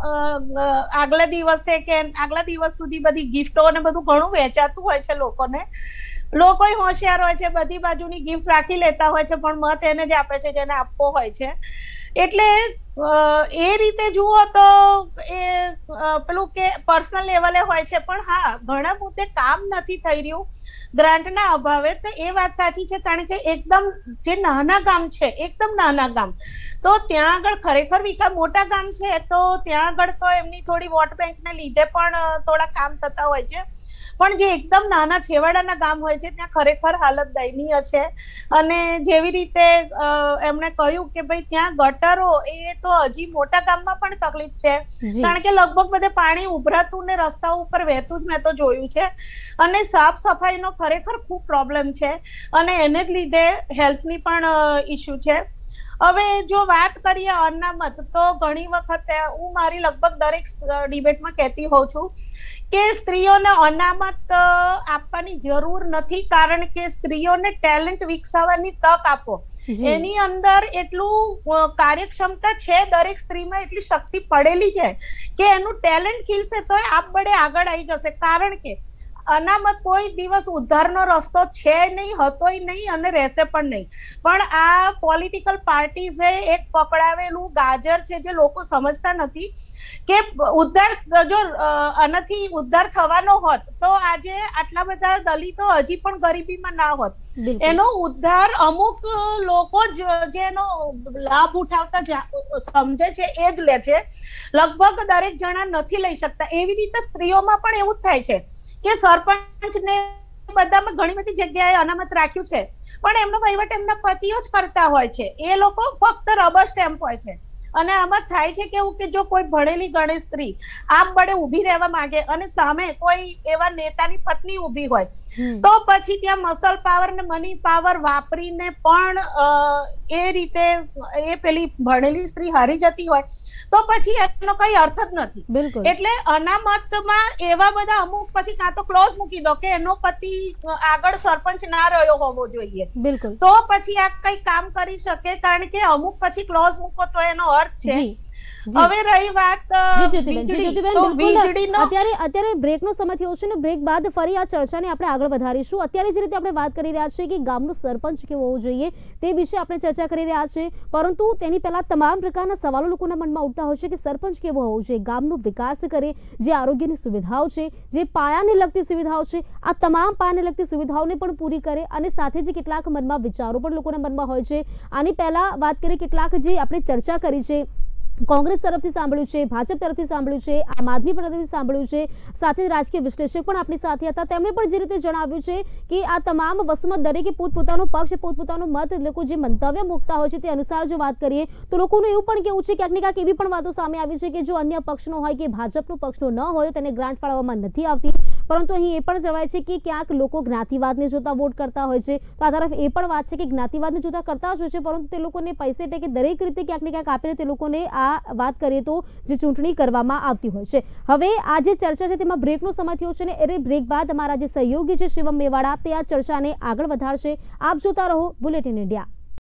[SPEAKER 3] આગલા દિવસે કે આગલા દિવસ સુધી બધી ગિફ્ટો ને બધું ઘણું વેચાતું હોય છે લોકોને. લોકો હોશિયાર હોય છે, બધી બાજુની ગિફ્ટ રાખી લેતા હોય છે, પણ મત એને જ આપે છે જેને આપવો હોય છે. એટલે એ રીતે જુઓ તો એ પેલું કે પર્સનલ લેવલે હોય છે, પણ હા ઘણા મુદ્દે કામ નથી થઈ રહ્યું ગ્રાન્ટના અભાવે. તો એ વાત સાચી છે, કારણ કે એકદમ જે નાના ગામ છે, એકદમ નાના ગામ, તો ત્યાં આગળ ખરેખર વિકાસ, મોટા ગામ છે તો ત્યાં આગળ તો એમની થોડી વોટ બેંકને લીધે પણ થોડા કામ થતા હોય છે, પણ જે એકદમ નાના છેવાડાના ગામ હોય છે ત્યાં ખરેખર હાલત દયનીય છે. અને જેવી રીતે એમણે કહ્યું કે ભાઈ ત્યાં ગટરો, એ તો હજી મોટા ગામમાં પણ તકલીફ છે, કારણ કે લગભગ બધે પાણી ઉભરાતું ને રસ્તા ઉપર વહેતું જ મેં તો જોયું છે. અને સાફ સફાઈનો ખરેખર ખૂબ પ્રોબ્લેમ છે, અને એને જ લીધે હેલ્થની પણ ઇસ્યુ છે. હવે જો વાત કરીએ અનામત, તો ઘણી વખત હું મારી લગભગ દરેક ડિબેટમાં કહેતી હોઉં છું કે સ્ત્રીઓને અનામત આપવાની જરૂર નથી, કારણ કે સ્ત્રીઓને ટેલેન્ટ વિકસાવવાની તક આપો. એની અંદર એટલું કાર્યક્ષમતા છે દરેક સ્ત્રીમાં, એટલી શક્તિ પડેલી છે કે એનું ટેલેન્ટ ખીલશે તો આપ બળે આગળ આવી જશે. કારણ કે અનામત કોઈ દિવસ ઉદ્ધારનો રસ્તો છે નહીં, હતોય નહીં અને રહેશે પણ નહીં. પણ આ પોલિટિકલ પાર્ટીઝે એક પકડાવેલું ગાજર છે જે લોકો સમજતા નથી કે ઉદ્ધાર જો આનાથી ઉદ્ધાર થવાનો હોત તો આજે આટલા બધા દલિતો હજી પણ ગરીબીમાં ના હોત. એનો ઉદ્ધાર અમુક લોકો જેનો લાભ ઉઠાવતા સમજે છે એ જ લે છે, લગભગ દરેક જણા નથી લઈ શકતા. એવી રીતે સ્ત્રીઓમાં પણ એવું જ થાય છે કે સરપંચ ને બધામાં ઘણી બધી જગ્યાએ અનામત રાખ્યું છે, પણ એમનો વહીવટ એમના પતિઓ જ કરતા હોય છે. એ લોકો ફક્ત રબર સ્ટેમ્પ હોય છે. અને આમાં થાય છે કેવું કે જો કોઈ ભણેલી ગણેશ સ્ત્રી આમ બળે ઉભી રહેવા માંગે અને સામે કોઈ એવા નેતાની પત્ની ઉભી હોય, તો પછી ત્યાં મસલ પાવર ને મની પાવર વાપરીને પણ એ રીતે એ પેલી ભણેલી સ્ત્રી હારી જતી હોય તો પછી એનો કઈ અર્થ જ નથી. એટલે અનામતમાં એવા બધા અમુક પછી કાં તો ક્લોઝ મૂકી દો કે એનો પતિ આગળ સરપંચ ના રહ્યો હોવો જોઈએ, તો પછી આ કઈ કામ કરી શકે, કારણ કે અમુક પછી ક્લોઝ મૂકો તો એનો અર્થ છે. હવે રહી વાત
[SPEAKER 1] અત્યારે અત્યારે બ્રેકનો સમય થયો છે ને બ્રેક બાદ ફરી આ ચર્ચાને આપણે આગળ વધારીશું. અત્યારે જે રીતે આપણે વાત કરી રહ્યા છીએ કે ગામનો સરપંચ કેવો હોવો જોઈએ તે વિશે આપણે ચર્ચા કરી રહ્યા છીએ, પરંતુ તેની પહેલા તમામ પ્રકારના સવાલો લોકોના મનમાં ઉઠતા હોય છે કે સરપંચ કેવો હોવો જોઈએ, ગામનો વિકાસ કરે, જે આરોગ્યની સુવિધાઓ છે, જે પાયાને લગતી સુવિધાઓ છે, આ તમામ પાયાને લગતી સુવિધાઓને પણ પૂરી કરે, અને સાથે જે કેટલાક મનમાં વિચારો પણ લોકોના મનમાં હોય છે. આની પહેલા વાત કરીએ કેટલાક જે આપણે ચર્ચા કરી છે, કોંગ્રેસ તરફથી સાંભળ્યું છે, ભાજપ તરફથી સાંભળ્યું છે, આમ આદમી તરફથી સાંભળ્યું છે, સાથે રાજકીય વિશ્લેષક પણ આપણી સાથે હતા. તેમણે પણ જે રીતે જણાવ્યું છે કે આ તમામ વસ્તુમાં દરેકે પોતપોતાનો પક્ષ, પોતપોતાનો મત, લોકો જે મંતવ્ય મૂકતા હોય છે તે અનુસાર જો વાત કરીએ તો લોકોનું એવું પણ કેવું છે ક્યાંક ને ક્યાંક એવી પણ વાતો સામે આવી છે કે જો અન્ય પક્ષનો હોય કે ભાજપનો પક્ષનો ન હોય તેને ગ્રાન્ટ ફાળવવામાં નથી આવતી, પરંતુ અહીં એ પણ જણાય છે કે ક્યાંક લોકો જ્ઞાતિવાદને જોતા વોટ કરતા હોય છે. તો આ તરફ એ પણ વાત છે કે જ્ઞાતિવાદને જોતા કરતા જ હોય છે, પરંતુ તે લોકોને પૈસે એટલે કે દરેક રીતે ક્યાંક ને ક્યાંક આપીને તે લોકોને આ વાત કરીએ તો જે ચૂંટણી કરવામાં આવતી હોય છે. હવે આ જે ચર્ચા છે તેમાં બ્રેકનો સમય થયો છે ને એ બ્રેક બાદ અમારા જે સહયોગી છે શિવમ મેવાડા તે આ ચર્ચાને આગળ વધારશે. આપ જોતા રહો બુલેટિન ઇન્ડિયા.